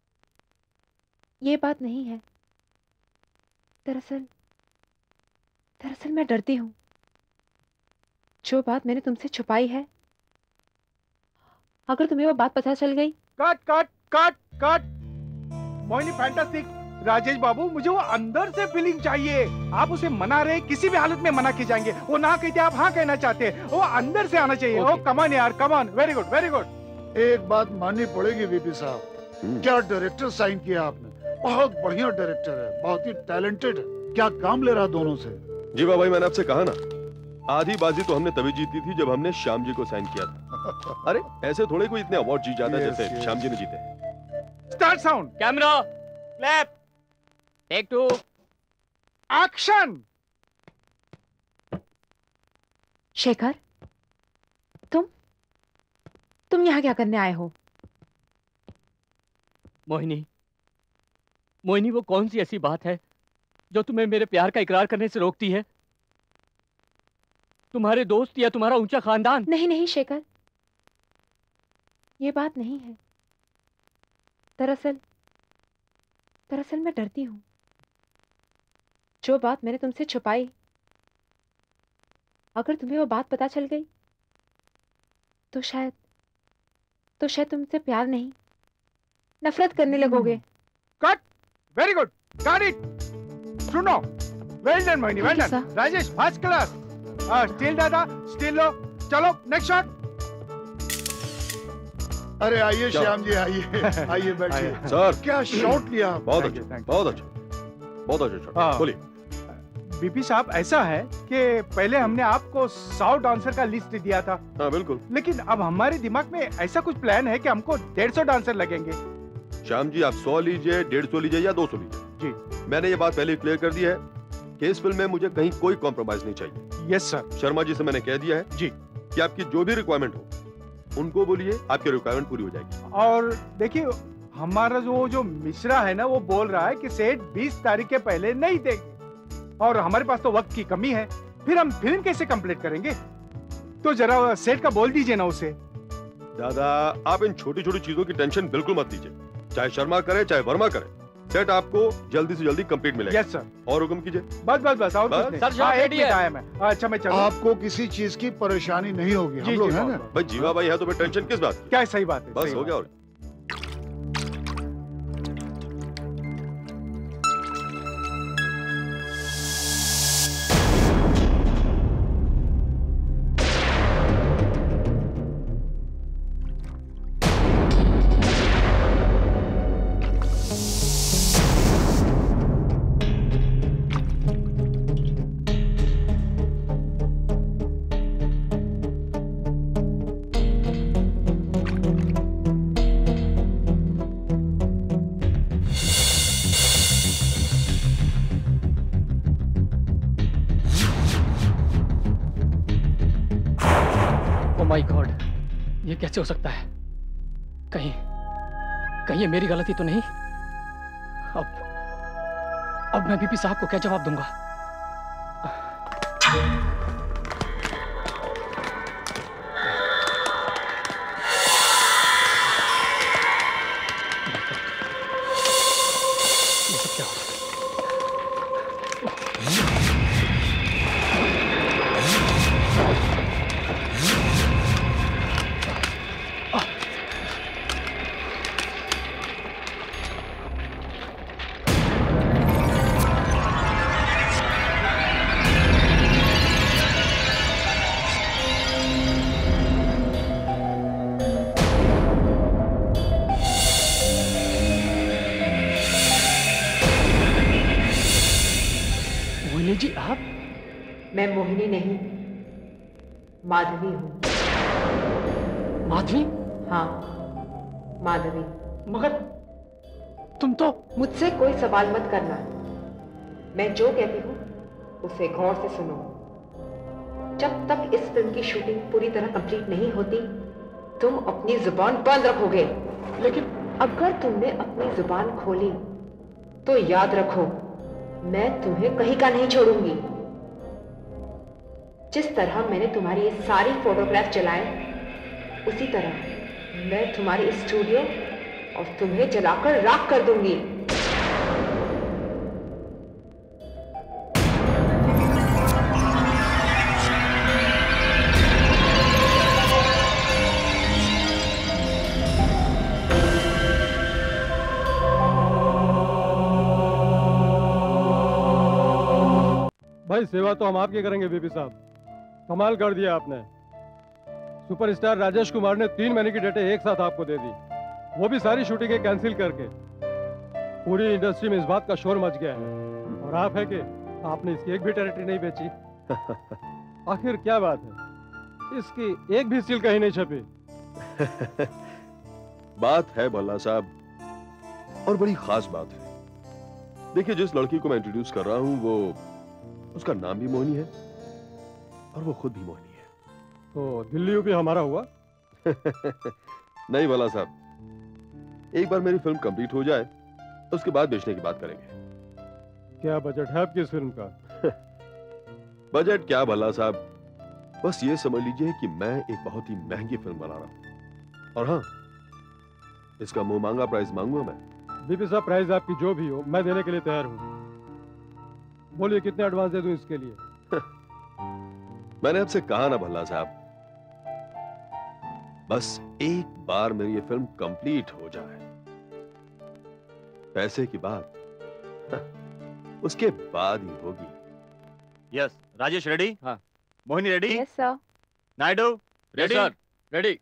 ये बात नहीं है। दरअसल मैं डरती हूं। जो बात मैंने तुमसे छुपाई है, अगर तुम्हें वो बात पता चल गई। कट। मोहिनी फैंटास्टिक। राजेश बाबू, मुझे वो अंदर से फीलिंग चाहिए। आप उसे मना रहे, किसी भी हालत में मना किए जाएंगे। वो ना कहते, आप हाँ कहना चाहते हैं। वो अंदर से आना चाहिए। ओ कमान यार, come on. Very good, very good. एक बात माननी पड़ेगी वीपी साहब, क्या डायरेक्टर साइन किया आपने। बहुत बढ़िया डायरेक्टर है, बहुत ही टैलेंटेड है। क्या काम ले रहा दोनों से। जी भाई, मैंने आपसे कहा ना, आधी बाजी तो हमने तभी जीती थी जब हमने श्याम जी को साइन किया था। अरे ऐसे थोड़े कोई इतने अवार्ड जीत जाता है जैसे श्याम जी ने जीते। Start sound. Camera, clap, take 2, action. Shekhar, तुम तुम यहाँ क्या करने आए हो? मोहिनी, मोहिनी, वो कौन सी ऐसी बात है जो तुम्हें मेरे प्यार का इकरार करने से रोकती है? तुम्हारे दोस्त या तुम्हारा ऊंचा खानदान? नहीं नहीं शेखर, ये बात नहीं है। दरअसल मैं डरती हूँ। जो बात मैंने तुमसे छुपाई, अगर तुम्हें वो बात पता चल गई तो शायद तुमसे प्यार नहीं, नफरत करने लगोगे। Cut, very good, got it. सुनो, well done Mohini, well done. Rajesh, first class. Still दादा, स्टिल लो। चलो नेक्स्ट शॉट। अरे आइए श्याम जी, आइए आइए बैठिए। सर, क्या शॉट लिया आप? बहुत अच्छा, बहुत अच्छा, बहुत अच्छा शॉट। बोलिए। बीपी साहब, ऐसा है कि पहले हमने आपको 100 डांसर का लिस्ट दिया था। हाँ बिल्कुल। लेकिन अब हमारे दिमाग में ऐसा कुछ प्लान है कि हमको 150 डांसर लगेंगे। श्याम जी, आप 100 लीजिए, 150 लीजिए या 200 लीजिए जी। मैंने ये बात पहले क्लियर कर दी है कि इस फिल्म में मुझे कहीं कोई कॉम्प्रोमाइज नहीं चाहिए। Yes sir. शर्मा जी से मैंने कह दिया है जी कि आपकी जो भी रिक्वायरमेंट हो उनको बोलिए, आपकी रिक्वायरमेंट पूरी हो जाएगी। और देखिए, हमारा जो मिश्रा है ना, वो बोल रहा है कि सेट 20 तारीख के पहले नहीं देंगे, और हमारे पास तो वक्त की कमी है। फिर हम फिल्म कैसे कंप्लीट करेंगे? तो जरा सेट का बोल दीजिए ना उसे। दादा, आप इन छोटी छोटी चीजों की टेंशन बिल्कुल मत लीजिए। चाहे शर्मा करे चाहे वर्मा करे, सेट आपको जल्दी से जल्दी कंप्लीट मिलेगा। Yes sir. और हुक्म कीजिए। बस और कुछ नहीं। सर, हाँ, एक मिनट आया मैं। अच्छा, मैं चलूं? आपको किसी चीज की परेशानी नहीं होगी। हम लोग हैं ना। भाई जीवा भाई है तो फिर टेंशन किस बात? क्या सही बात है। बस हो गया। और माय गॉड, ये कैसे हो सकता है? कहीं ये मेरी गलती तो नहीं? अब मैं बीपी साहब को क्या जवाब दूंगा? ये सब क्या हो रहा है? जी आप? मैं मोहिनी नहीं, माधवी हूँ। माधवी? हाँ, माधवी। मगर तुम तो... मुझसे कोई सवाल मत करना। मैं जो कहती हूँ उसे गौर से सुनो। जब तक इस फिल्म की शूटिंग पूरी तरह कंप्लीट नहीं होती, तुम अपनी जुबान बंद रखोगे। लेकिन अगर तुमने अपनी जुबान खोली तो याद रखो, मैं तुम्हें कहीं का नहीं छोड़ूंगी। जिस तरह मैंने तुम्हारी ये सारी फोटोग्राफ चलाए, उसी तरह मैं तुम्हारी स्टूडियो और तुम्हें जलाकर राख कर दूंगी। भाई सेवा तो हम आपकी करेंगे बीपी साहब। कमाल कर दिया आपने। सुपरस्टार राजेश कुमार ने 3 महीने की डेटें एक साथ आपको दे दी, वो भी सारी शूटिंगें कैंसिल करके। पूरी इंडस्ट्री में इस बात का शोर मच गया है, और आप है कि आपने इसकी एक भी टेरिटरी नहीं बेची। आखिर क्या बात है, इसकी एक भी सील कहीं नहीं छपी। बात है भल्ला साहब, और बड़ी खास बात है। देखिए, जिस लड़की को मैं इंट्रोड्यूस कर रहा हूं, वो उसका नाम भी मोहिनी है और वो खुद भी मोहिनी है। तो दिल्ली यूपी हमारा हुआ। नहीं भला साहब, एक बार मेरी फिल्म कंप्लीट हो जाए उसके बाद बेचने की बात करेंगे। क्या बजट है आपकी इस फिल्म का? बजट क्या भला साहब, बस ये समझ लीजिए कि मैं एक बहुत ही महंगी फिल्म बना रहा हूं, और हाँ, इसका मुंह मांगा प्राइस मांगूंगा मैं। बीपी साहब, प्राइस आपकी जो भी हो मैं देने के लिए तैयार हूँ। बोलिए कितने एडवांस दे दूं इसके लिए? मैंने आपसे कहा ना भल्ला साहब, बस एक बार मेरी ये फिल्म कंप्लीट हो जाए, पैसे की बात उसके बाद ही होगी। Yes, Rajesh ready? हाँ। Mohini ready? Yes sir. Naidu ready? Sir, ready.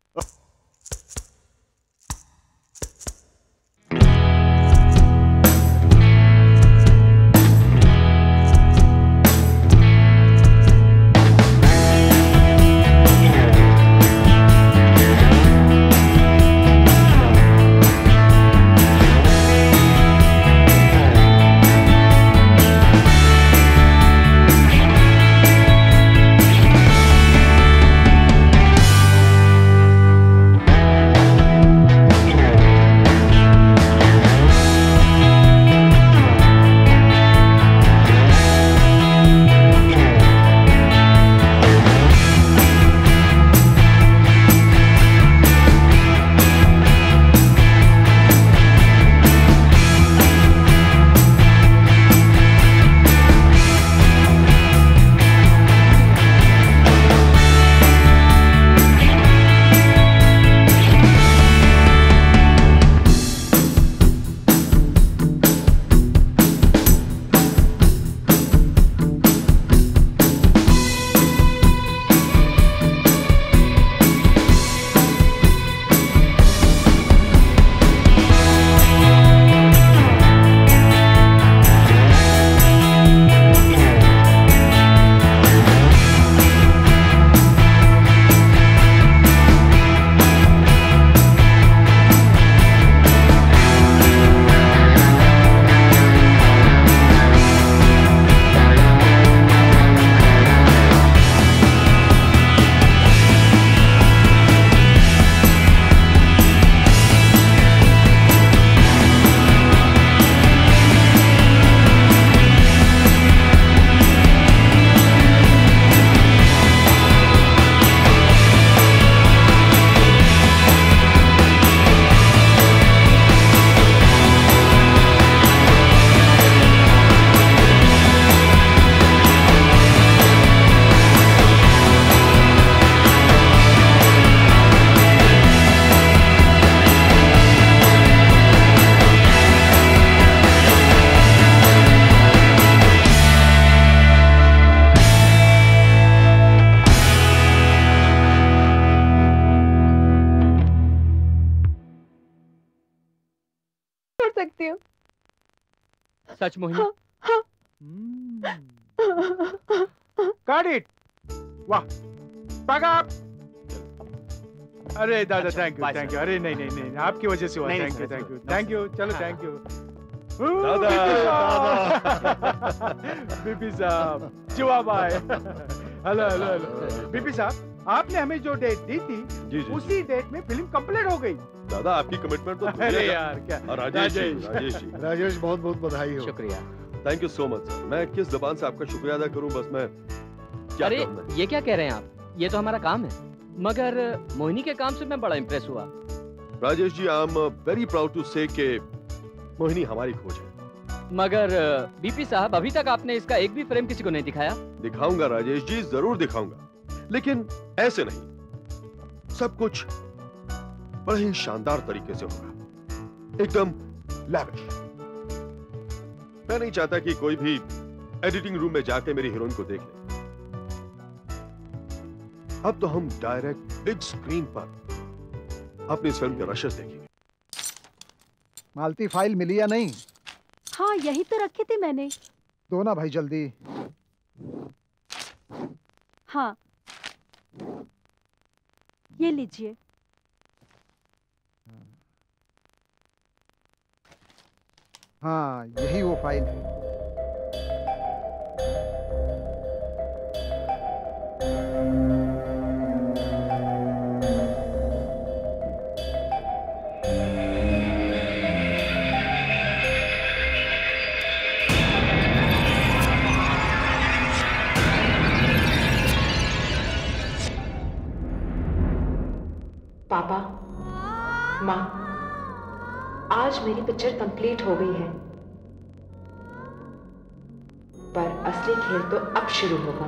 सकती हूँ। सच मोहिनी? Got it. वाह, पगाप। अरे दादा, थैंक यू, थैंक यू। अरे नहीं नहीं नहीं, आपकी वजह से हुआ। Thank you, thank you, thank you. चलो, थैंक यू दादा। बीपी साहब, जुआ भाई। Hello hello hello. बीपी साहब, आपने हमें जो डेट दी थी, जी, जी, उसी डेट में फिल्म कंप्लीट हो गई। दादा, आपकी कमिटमेंट तो अरे यार क्या। और राजेश जी, राजेश बहुत बहुत बधाई हो। शुक्रिया। Thank you so much. मैं किस ज़बान से आपका शुक्रिया अदा करूं, बस मैं क्या अरे कहूं मैं? ये क्या कह रहे हैं आप? ये तो हमारा काम है। मगर मोहिनी के काम से मैं बड़ा इम्प्रेस हुआ। Rajesh ji, I am very proud to say कि मोहिनी हमारी खोज है। मगर बीपी साहब, अभी तक आपने इसका एक भी फ्रेम किसी को नहीं दिखाया। दिखाऊंगा राजेश जी, जरूर दिखाऊंगा, लेकिन ऐसे नहीं। सब कुछ बड़े ही शानदार तरीके से होगा, एकदम लैविश। मैं नहीं चाहता कि कोई भी एडिटिंग रूम में जाके मेरी हीरोइन को देख ले। अब तो हम डायरेक्ट बिग स्क्रीन पर अपनी इस फिल्म के रशेस देखेंगे। मालती, फाइल मिली या नहीं? हाँ, यही तो रखी थी मैंने। दो ना भाई जल्दी। हाँ, ये लीजिए। हाँ, यही वो फाइल है। मेरी पिक्चर कंप्लीट हो गई है, पर असली खेल तो अब शुरू होगा।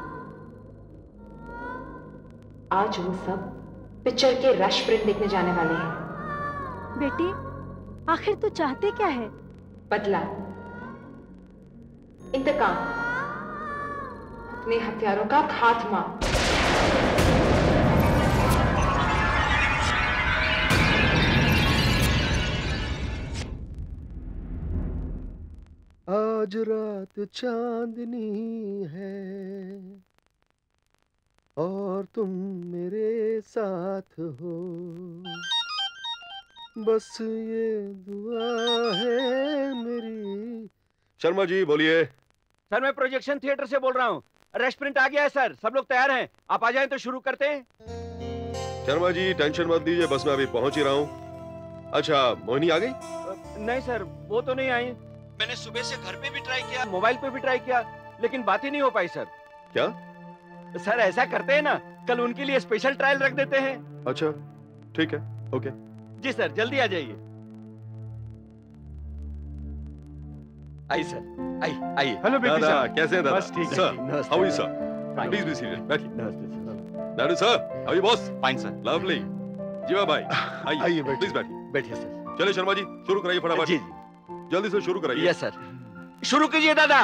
आज वो सब पिक्चर के रश प्रिंट देखने जाने वाले हैं। बेटी, आखिर तू चाहते क्या है? बदला, इंतकाम, अपने हथियारों का खात्मा। आज रात चांदनी है और तुम मेरे साथ हो, बस ये दुआ है मेरी। शर्मा जी बोलिए। सर मैं प्रोजेक्शन थिएटर से बोल रहा हूँ। रश प्रिंट आ गया है सर, सब लोग तैयार हैं, आप आ जाएं तो शुरू करते हैं। शर्मा जी टेंशन मत लीजिए, बस मैं अभी पहुंच ही रहा हूँ। अच्छा मोहिनी आ गई? नहीं सर, वो तो नहीं आई। मैंने सुबह से घर पे भी ट्राई किया, मोबाइल पे भी ट्राई किया, लेकिन बात ही नहीं हो पाई सर। क्या? सर ऐसा करते हैं ना, कल उनके लिए स्पेशल ट्रायल रख देते हैं। अच्छा ठीक है, ओके। जी सर, जल्दी आ जाइए। आइए सर, आइए। हेलो बेबी दादा सर। कैसे हैं दादा? बस ठीक है। सर, नमस्ते। How are you sir? Please be seated, बैठिए। Naidu sir, how are you boss? Fine sir. Lovely. Jeeva भाई आइए, बैठिए। प्लीज बैठिए। बैठिए सर। चलिए शर्मा जी शुरू कराइए फटाफट। जी जल्दी से शुरू कराइए। यस सर, शुरू कीजिए दादा।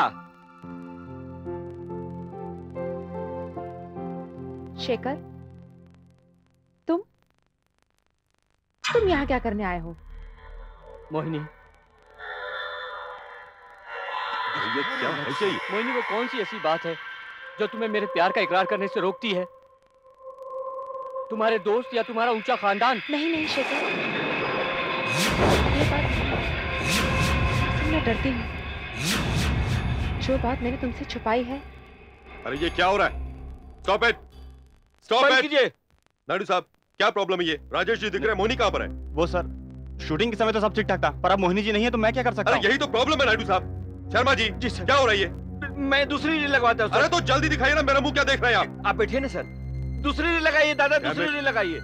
शेखर, तुम यहाँ क्या करने आए हो? मोहिनी, ये क्या है? ऐसे ही मोहिनी वो कौन सी ऐसी बात है जो तुम्हें मेरे प्यार का इकरार करने से रोकती है? तुम्हारे दोस्त या तुम्हारा ऊंचा खानदान? नहीं शेखर, ये बात मैं डरती हूँ। जो बात मैंने तुमसे छुपाई है। अरे ये क्या हो रहा है? स्टॉप इट, स्टॉप इट कीजिए। नायडू साहब क्या प्रॉब्लम है? ये राजेश जी दिख रहे हैं, मोहिनी कहाँ पर है? वो सर शूटिंग के समय तो सब ठीक ठाक था, पर अब मोहिनी जी नहीं है तो मैं क्या कर सकता हूँ? अरे यही तो प्रॉब्लम है नायडू साहब। शर्मा जी जी सर, क्या हो रही है? मैं दूसरी रील लगवाता हूँ। अरे तो जल्दी दिखाइए ना, मेरा मुंह क्या देख रहे हैं आप? आप बैठिए ना सर, दूसरी रील लगाइए दादा, दूसरी रील लगाइए।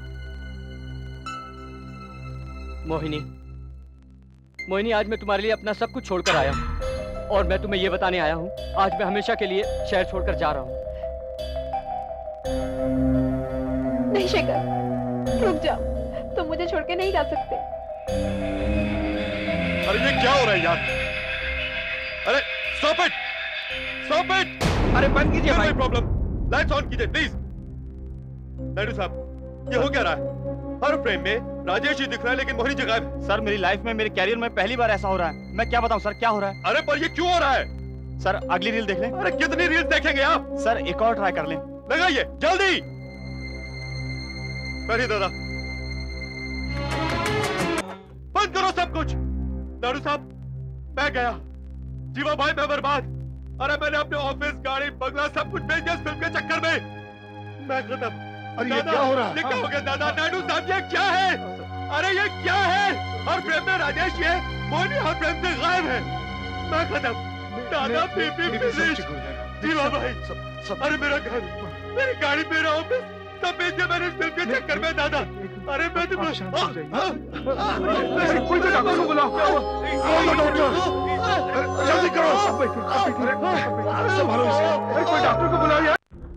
मोहिनी, मोहिनी आज मैं तुम्हारे लिए अपना सब कुछ छोड़कर आया हूँ, और मैं तुम्हें ये बताने आया हूँ आज मैं हमेशा के लिए शहर छोड़कर जा रहा हूँ। नहीं शेखर, रुक जाओ, तुम मुझे छोड़ के नहीं जा सकते। अरे ये क्या हो रहा है यार? अरे स्टॉप इट, स्टॉप इट। अरे बंद कीजिए भाई। प्रॉब्लम, लाइट्स ऑन कीजिए प्लीज। नायडू साहब ये हो क्या रहा है? हर फ्रेम में राजेश जी दिख रहा है लेकिन मोहिनी जी गायब है। सर मेरी लाइफ में, मेरे कैरियर में पहली बार ऐसा हो रहा है। मैं क्या बताऊं सर, क्या हो रहा है? अरे पर ये क्यों हो रहा है? सर अगली रील देख लें। अरे कितनी रील देखेंगे आप? सर एक और ट्राई कर लें। लगाइए जल्दी। बैठिए दादा, बंद करो सब कुछ। नायडू साहब मैं गया, जीवा भाई मैं बर्बाद। अरे मैंने अपने ऑफिस, गाड़ी, बंगला सब कुछ बेच दिया इस फिल्म के चक्कर में। मैं खत्म। अरे ये क्या हो रहा है? ये क्या हो गया दादा? नायडू साहब ये क्या है? अरे ये क्या है? हर फ्रेम में राजेश ये, मोहिनी हर फ्रेम से गायब है। मैं खत्म दादा। फिनिश। जीवा भाई, अरे मेरा घर, मेरी गाड़ी, मेरा ऑफिस सब बेच दिया मैंने इस फिल्म के चक्कर में दादा। अरे मैं तो कोई तो डॉक्टर को बुलाओ। जल्दी करो, संभालो इसे। अरे कोई डॉक्टर को बुलाओ यार।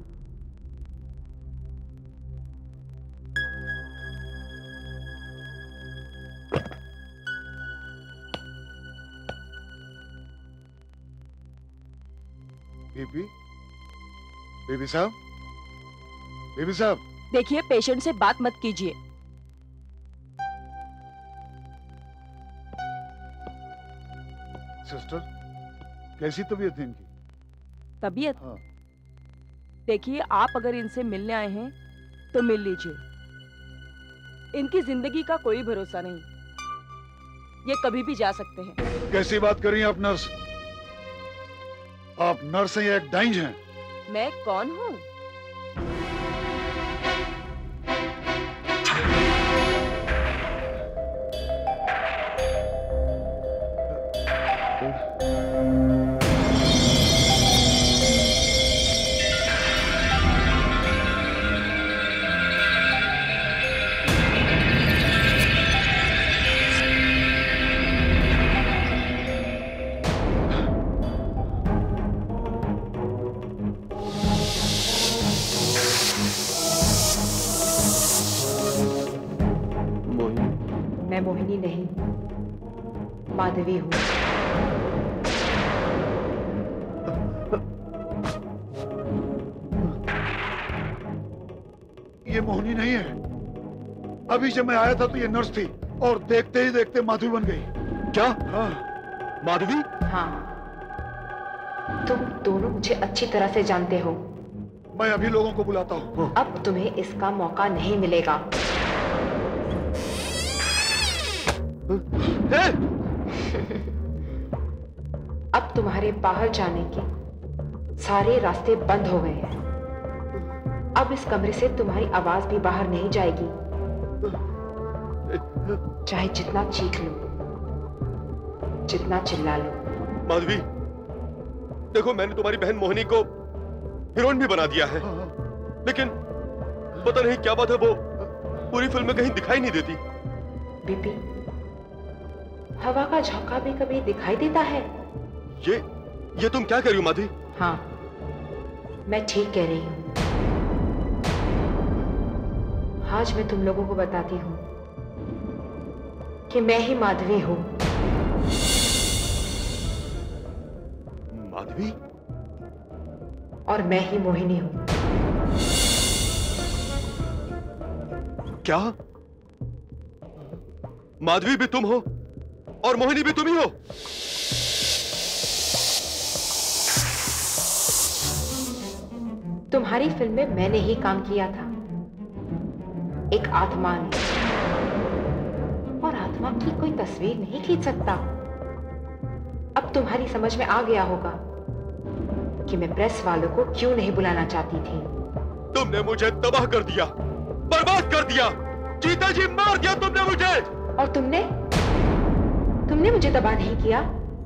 बीबी, बीबी साहब, बीबी साहब। देखिए पेशेंट से बात मत कीजिए। सिस्टर कैसी तबीयत है इनकी? तबीयत? हाँ। देखिए आप अगर इनसे मिलने आए हैं तो मिल लीजिए। इनकी जिंदगी का कोई भरोसा नहीं, ये कभी भी जा सकते हैं। कैसी बात कर रही हैं आप नर्स? आप नर्स हैं या एक डाइंज हैं? मैं कौन हूँ? माधवी हूँ। ये मोहिनी नहीं है। अभी जब मैं आया था तो ये नर्स थी और देखते ही देखते माधवी बन गई। क्या? हाँ। माधवी? हाँ, तुम दोनों मुझे अच्छी तरह से जानते हो। मैं अभी लोगों को बुलाता हूँ। अब तुम्हें इसका मौका नहीं मिलेगा। अब तुम्हारे बाहर जाने के सारे रास्ते बंद हो गए हैं। अब इस कमरे से तुम्हारी आवाज भी बाहर नहीं जाएगी, चाहे जितना चीख लो, जितना चिल्ला लो। माधवी, देखो मैंने तुम्हारी बहन मोहिनी को हीरोइन भी बना दिया है, लेकिन पता नहीं क्या बात है, वो पूरी फिल्म में कहीं दिखाई नहीं देती। बीपी, हवा का झोंका भी कभी दिखाई देता है? ये तुम क्या कह रही हो माधवी? हाँ, मैं ठीक कह रही हूँ। आज मैं तुम लोगों को बताती हूँ कि मैं ही माधवी हूँ। माधवी? और मैं ही मोहिनी हूँ। क्या? माधवी भी तुम हो और मोहिनी भी तुम ही हो? तुम्हारी फिल्म में मैंने ही काम किया था, एक आत्मा ने, और आत्मा की कोई तस्वीर नहीं खींच सकता। अब तुम्हारी समझ में आ गया होगा कि मैं प्रेस वालों को क्यों नहीं बुलाना चाहती थी। तुमने मुझे तबाह कर दिया, बर्बाद कर दिया, जीता जी मार दिया तुमने मुझे। और तुमने मुझे तबाह नहीं किया।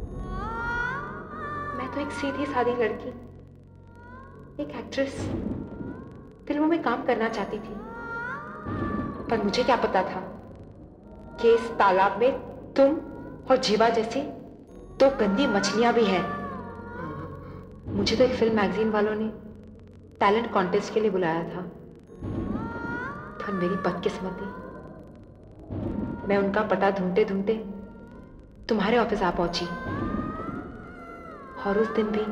मैं तो एक सीधी सादी लड़की, एक एक्ट्रेस, फिल्मों में काम करना चाहती थी, पर मुझे क्या पता था कि इस तालाब में तुम और जीवा जैसी दो गंदी मछलियां भी हैं। मुझे तो एक फिल्म मैगजीन वालों ने टैलेंट कॉन्टेस्ट के लिए बुलाया था, पर मेरी बदकिस्मती, मैं उनका पता ढूंढते ढूंढते तुम्हारे ऑफिस आ पहुंची, और उस दिन भी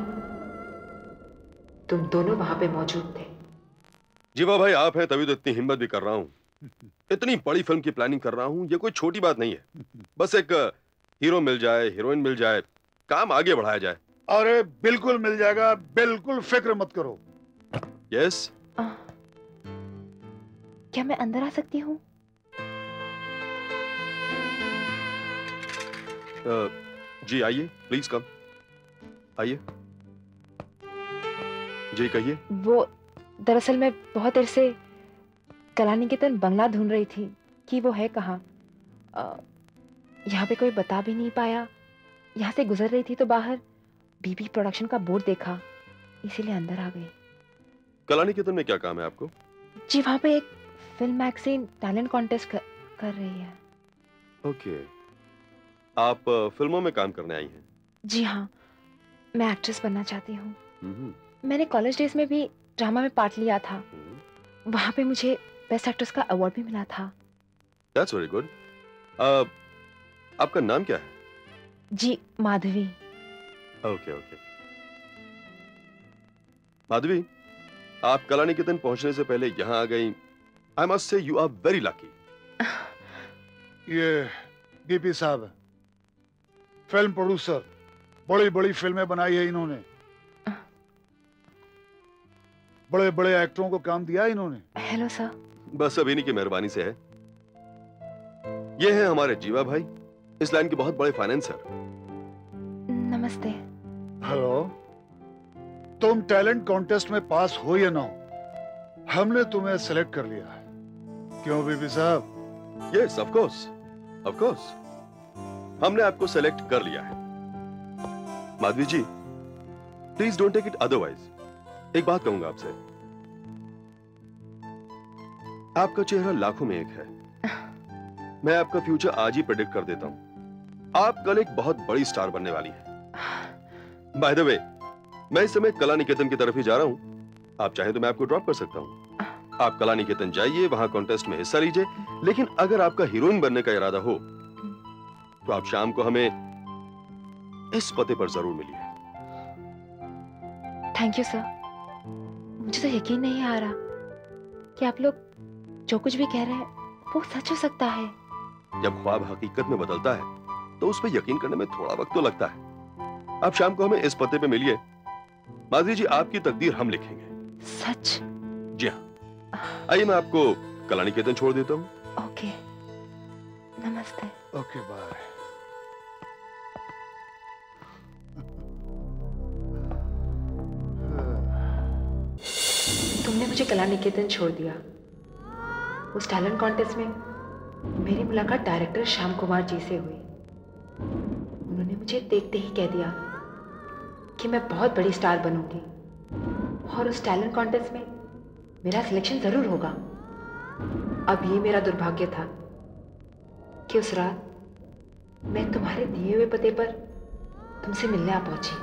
तुम दोनों वहां पे मौजूद थे। जीवा भाई आप हैं तभी तो इतनी हिम्मत भी कर रहा हूं। इतनी बड़ी फिल्म की प्लानिंग कर रहा हूं, ये कोई छोटी बात नहीं है। बस एक हीरो मिल जाए, हीरोइन मिल जाए, काम आगे बढ़ाया जाए। अरे बिल्कुल मिल जाएगा, बिल्कुल फिक्र मत करो। यस। क्या मैं अंदर आ सकती हूँ? जी आइए, प्लीज कम, आइए। जी कहिए। वो दरअसल मैं बहुत देर से कलानिकेतन बंगला ढूंढ रही थी कि वो है कहाँ। यहाँ पे कोई बता भी नहीं पाया। यहाँ से गुजर रही थी तो बाहर बीबी प्रोडक्शन का बोर्ड देखा, इसीलिए अंदर आ गई। कलानिकेतन में क्या काम है आपको? जी वहाँ पे एक फिल्म मैगजीन टैलेंट कॉन्टेस्ट कर रही है। ओके, आप फिल्मों में काम करने आई हैं? जी हाँ, मैं एक्ट्रेस बनना चाहती हूँ। मैंने कॉलेज डेज में भी ड्रामा में पार्ट लिया था, वहाँ पे मुझे बेस्ट एक्ट्रेस का अवार्ड भी मिला था। That's very good. आपका नाम क्या है? जी माधवी। Okay okay. माधवी, आप कलानिकेतन पहुंचने से पहले यहाँ आ गई। I must say you are very lucky. ये डीपी साहब, फिल्म प्रोड्यूसर, बड़ी बड़ी फिल्में बनाई है इन्होंने, बड़े बड़े एक्टरों को काम दिया है इन्होंने। Hello sir. बस अब इन्हीं की मेहरबानी से है। ये है हमारे जीवा भाई, इस लाइन के बहुत बड़े फाइनेंसर। नमस्ते। हेलो, तुम टैलेंट कॉन्टेस्ट में पास हो या ना हो, हमने तुम्हें सेलेक्ट कर लिया है। क्यों बीबी साहब? Yes, of course, of course, हमने आपको सेलेक्ट कर लिया है। Madhavi ji, please don't take it otherwise. एक बात कहूंगा आपसे, आपका चेहरा लाखों में एक है। मैं आपका फ्यूचर आज ही प्रेडिक्ट कर देता हूं। आप कल एक बहुत बड़ी स्टार बनने वाली हैं। बाय द वे, मैं इस समय कलानिकेतन की तरफ ही जा रहा हूं। आप चाहें तो मैं आपको ड्रॉप कर सकता हूं। आप कलानिकेतन जाइए, वहां कॉन्टेस्ट में हिस्सा लीजिए, लेकिन अगर आपका हीरोइन बनने का इरादा हो तो आप शाम को हमें इस पते पर जरूर मिलिए। Thank you sir. मुझे तो यकीन नहीं आ रहा कि आप लोग जो कुछ भी कह रहे हैं वो सच हो सकता है। जब ख्वाब हकीकत में बदलता है तो उस पर यकीन करने में थोड़ा वक्त तो लगता है। आप शाम को हमें इस पते पे मिलिए। माधवी जी, आपकी तकदीर हम लिखेंगे। सच? जी हाँ। आइए, मैं आपको कलानिकेतन छोड़ देता हूँ। ओके, नमस्ते। Okay, bye. तुमने मुझे कलानिकेतन छोड़ दिया। उस टैलेंट कॉन्टेस्ट में मेरी मुलाकात डायरेक्टर श्याम कुमार जी से हुई। उन्होंने मुझे देखते ही कह दिया कि मैं बहुत बड़ी स्टार बनूंगी और उस टैलेंट कॉन्टेस्ट में मेरा सिलेक्शन जरूर होगा। अब ये मेरा दुर्भाग्य था कि उस रात मैं तुम्हारे दिए हुए पते पर तुमसे मिलने आ पहुंची।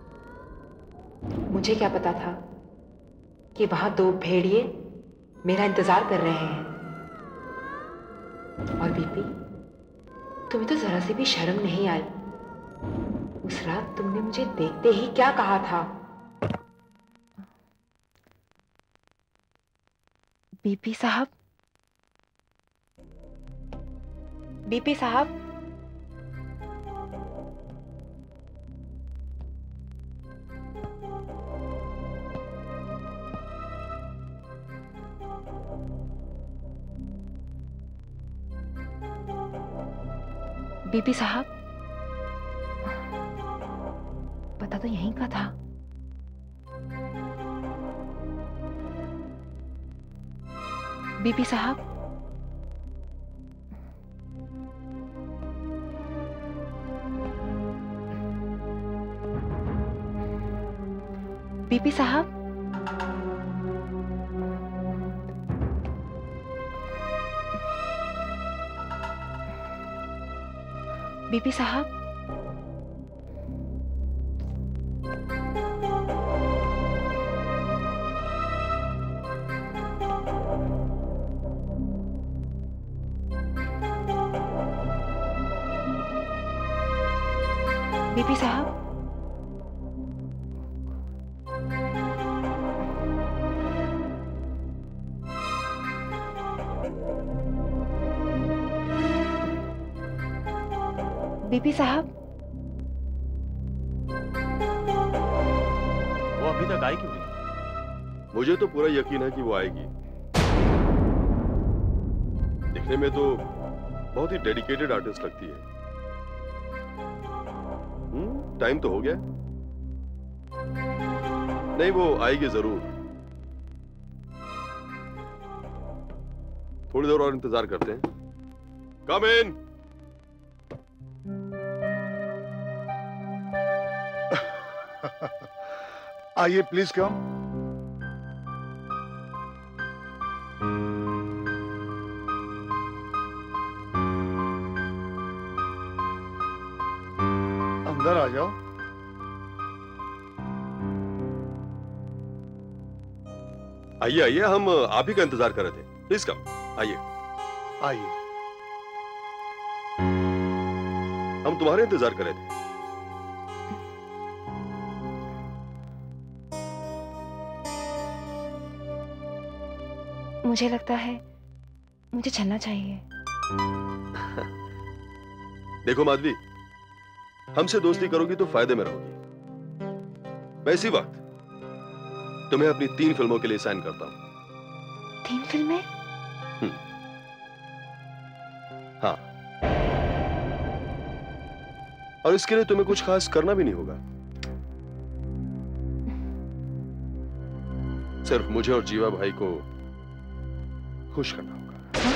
मुझे क्या पता था कि वहां दो भेड़िए मेरा इंतजार कर रहे हैं। और बीपी, तुम्हें तो जरा सी भी शर्म नहीं आई। उस रात तुमने मुझे देखते ही क्या कहा था? बीपी साहब, बीपी साहब, बीपी साहब, पता तो यहीं का था। बीपी साहब, बीपी साहब, बीपी साहब, बीपी साहब, बीपी साहब, वो अभी तक आई क्यों नहीं? मुझे तो पूरा यकीन है कि वो आएगी। दिखने में तो बहुत ही डेडिकेटेड आर्टिस्ट लगती है। टाइम तो हो गया। नहीं, वो आएगी जरूर। थोड़ी देर और इंतजार करते हैं। कम इन। आइए प्लीज कम। अंदर आ जाओ। आइए आइए, हम आप ही का इंतजार कर रहे थे। प्लीज कम, आइए आइए। हम तुम्हारे इंतजार कर रहे थे। मुझे लगता है मुझे चलना चाहिए। देखो माधवी, हमसे दोस्ती करोगी तो फायदे में रहोगी। मैं इसी वक्त तुम्हें अपनी 3 फिल्मों के लिए साइन करता हूं। 3 फिल्में? हाँ, और इसके लिए तुम्हें कुछ खास करना भी नहीं होगा। सिर्फ मुझे और जीवा भाई को खुश करना होगा।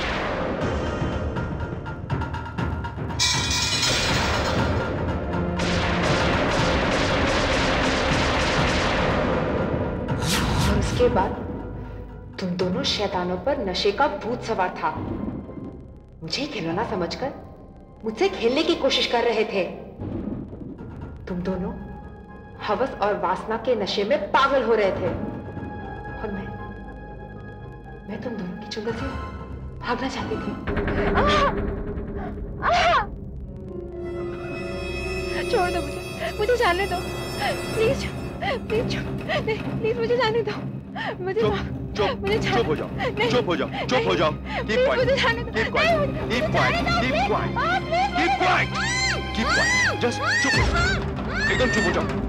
और उसके बाद तुम दोनों शैतानों पर नशे का भूत सवार था। मुझे खिलौना समझकर मुझसे खेलने की कोशिश कर रहे थे। तुम दोनों हवस और वासना के नशे में पागल हो रहे थे और मैं तुम दोनों की चुंगल से भागना चाहती थी। छोड़ दो मुझे। मुझे जाने दो प्लीज प्लीज प्लीज मुझे जाने दो मुझे चुप हो जाओ, चुप हो जाओ, चुप हो जाओ। Keep quiet, keep quiet, keep quiet, keep quiet, keep quiet, keep quiet. Just चुप हो जाओ, एकदम चुप हो जाओ,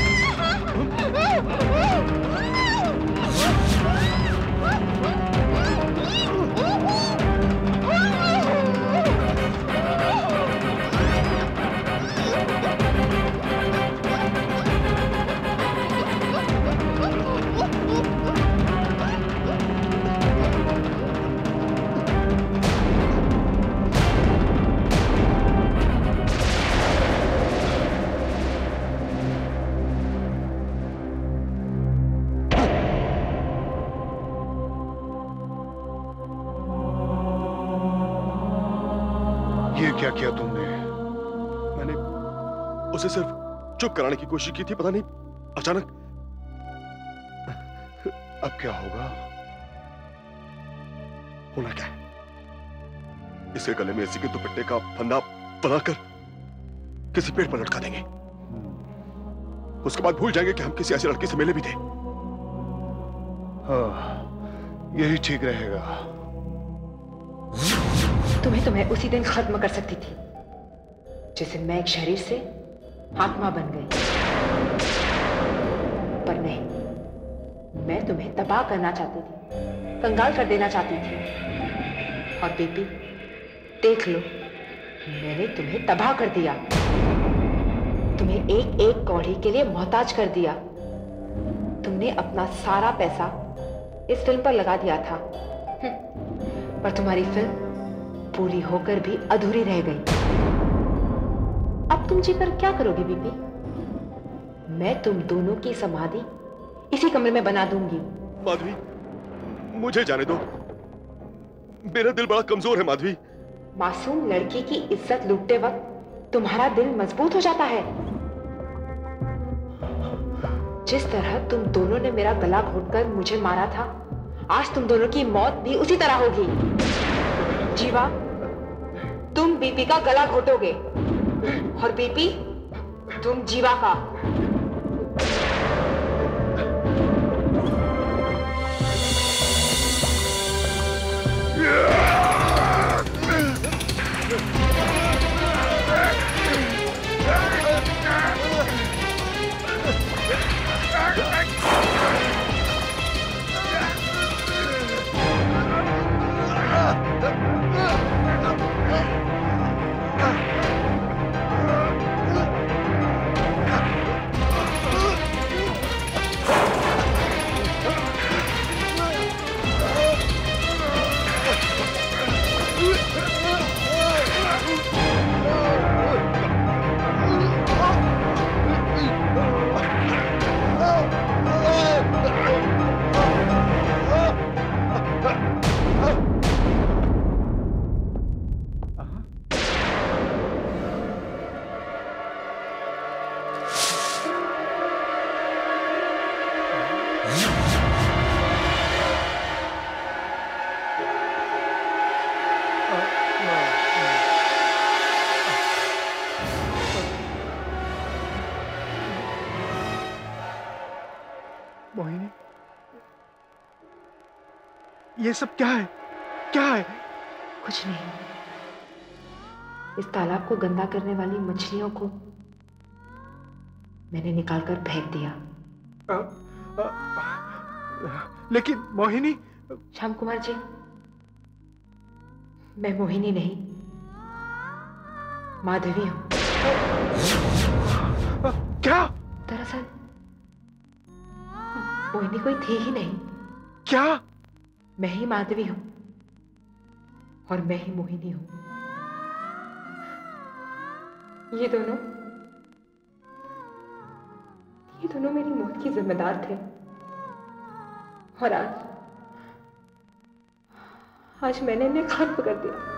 क्या किया तुमने? मैंने उसे सिर्फ चुप कराने की कोशिश की थी, पता नहीं अचानक। अब क्या होगा? होना क्या है, इसे गले में ऐसी के दुपट्टे का फंदा बनाकर किसी पेड़ पर लटका देंगे। उसके बाद भूल जाएंगे कि हम किसी ऐसी लड़की से मिले भी थे। यही ठीक रहेगा। तुम्हें तो मैं उसी दिन खत्म कर सकती थी जैसे मैं एक शरीर से आत्मा बन गई, पर नहीं, मैं तुम्हें तबाह करना चाहती थी, कंगाल कर देना चाहती थी। और बेबी देख लो, मैंने तुम्हें तबाह कर दिया, तुम्हें एक एक कौड़ी के लिए मोहताज कर दिया। तुमने अपना सारा पैसा इस फिल्म पर लगा दिया था, पर तुम्हारी फिल्म पूरी होकर भी अधूरी रह गई। अब तुम जीकर क्या करोगे बीबी? मैं तुम दोनों की समाधि इसी कमरे में बना दूंगी। माधवी, मुझे जाने दो, मेरा दिल बड़ा कमजोर है माधवी। मासूम लड़की की इज्जत लूटते वक्त तुम्हारा दिल मजबूत हो जाता है। जिस तरह तुम दोनों ने मेरा गला घोटकर मुझे मारा था, आज तुम दोनों की मौत भी उसी तरह होगी। जीवा, तुम बीपी का गला घोटोगे और बीपी तुम जीवा का। मोहिनी, ये सब क्या है? क्या है? कुछ नहीं, इस तालाब को गंदा करने वाली मछलियों को मैंने निकालकर फेंक दिया। लेकिन मोहिनी। श्याम कुमार जी, मैं मोहिनी नहीं, माधवी हूं। क्या? दरअसल मोहिनी कोई थी ही नहीं। क्या? मैं ही माधवी हूं और मैं ही मोहिनी हूं। ये दोनों मेरी मौत की जिम्मेदार थे, और आज मैंने इन्हें खत्म कर दिया।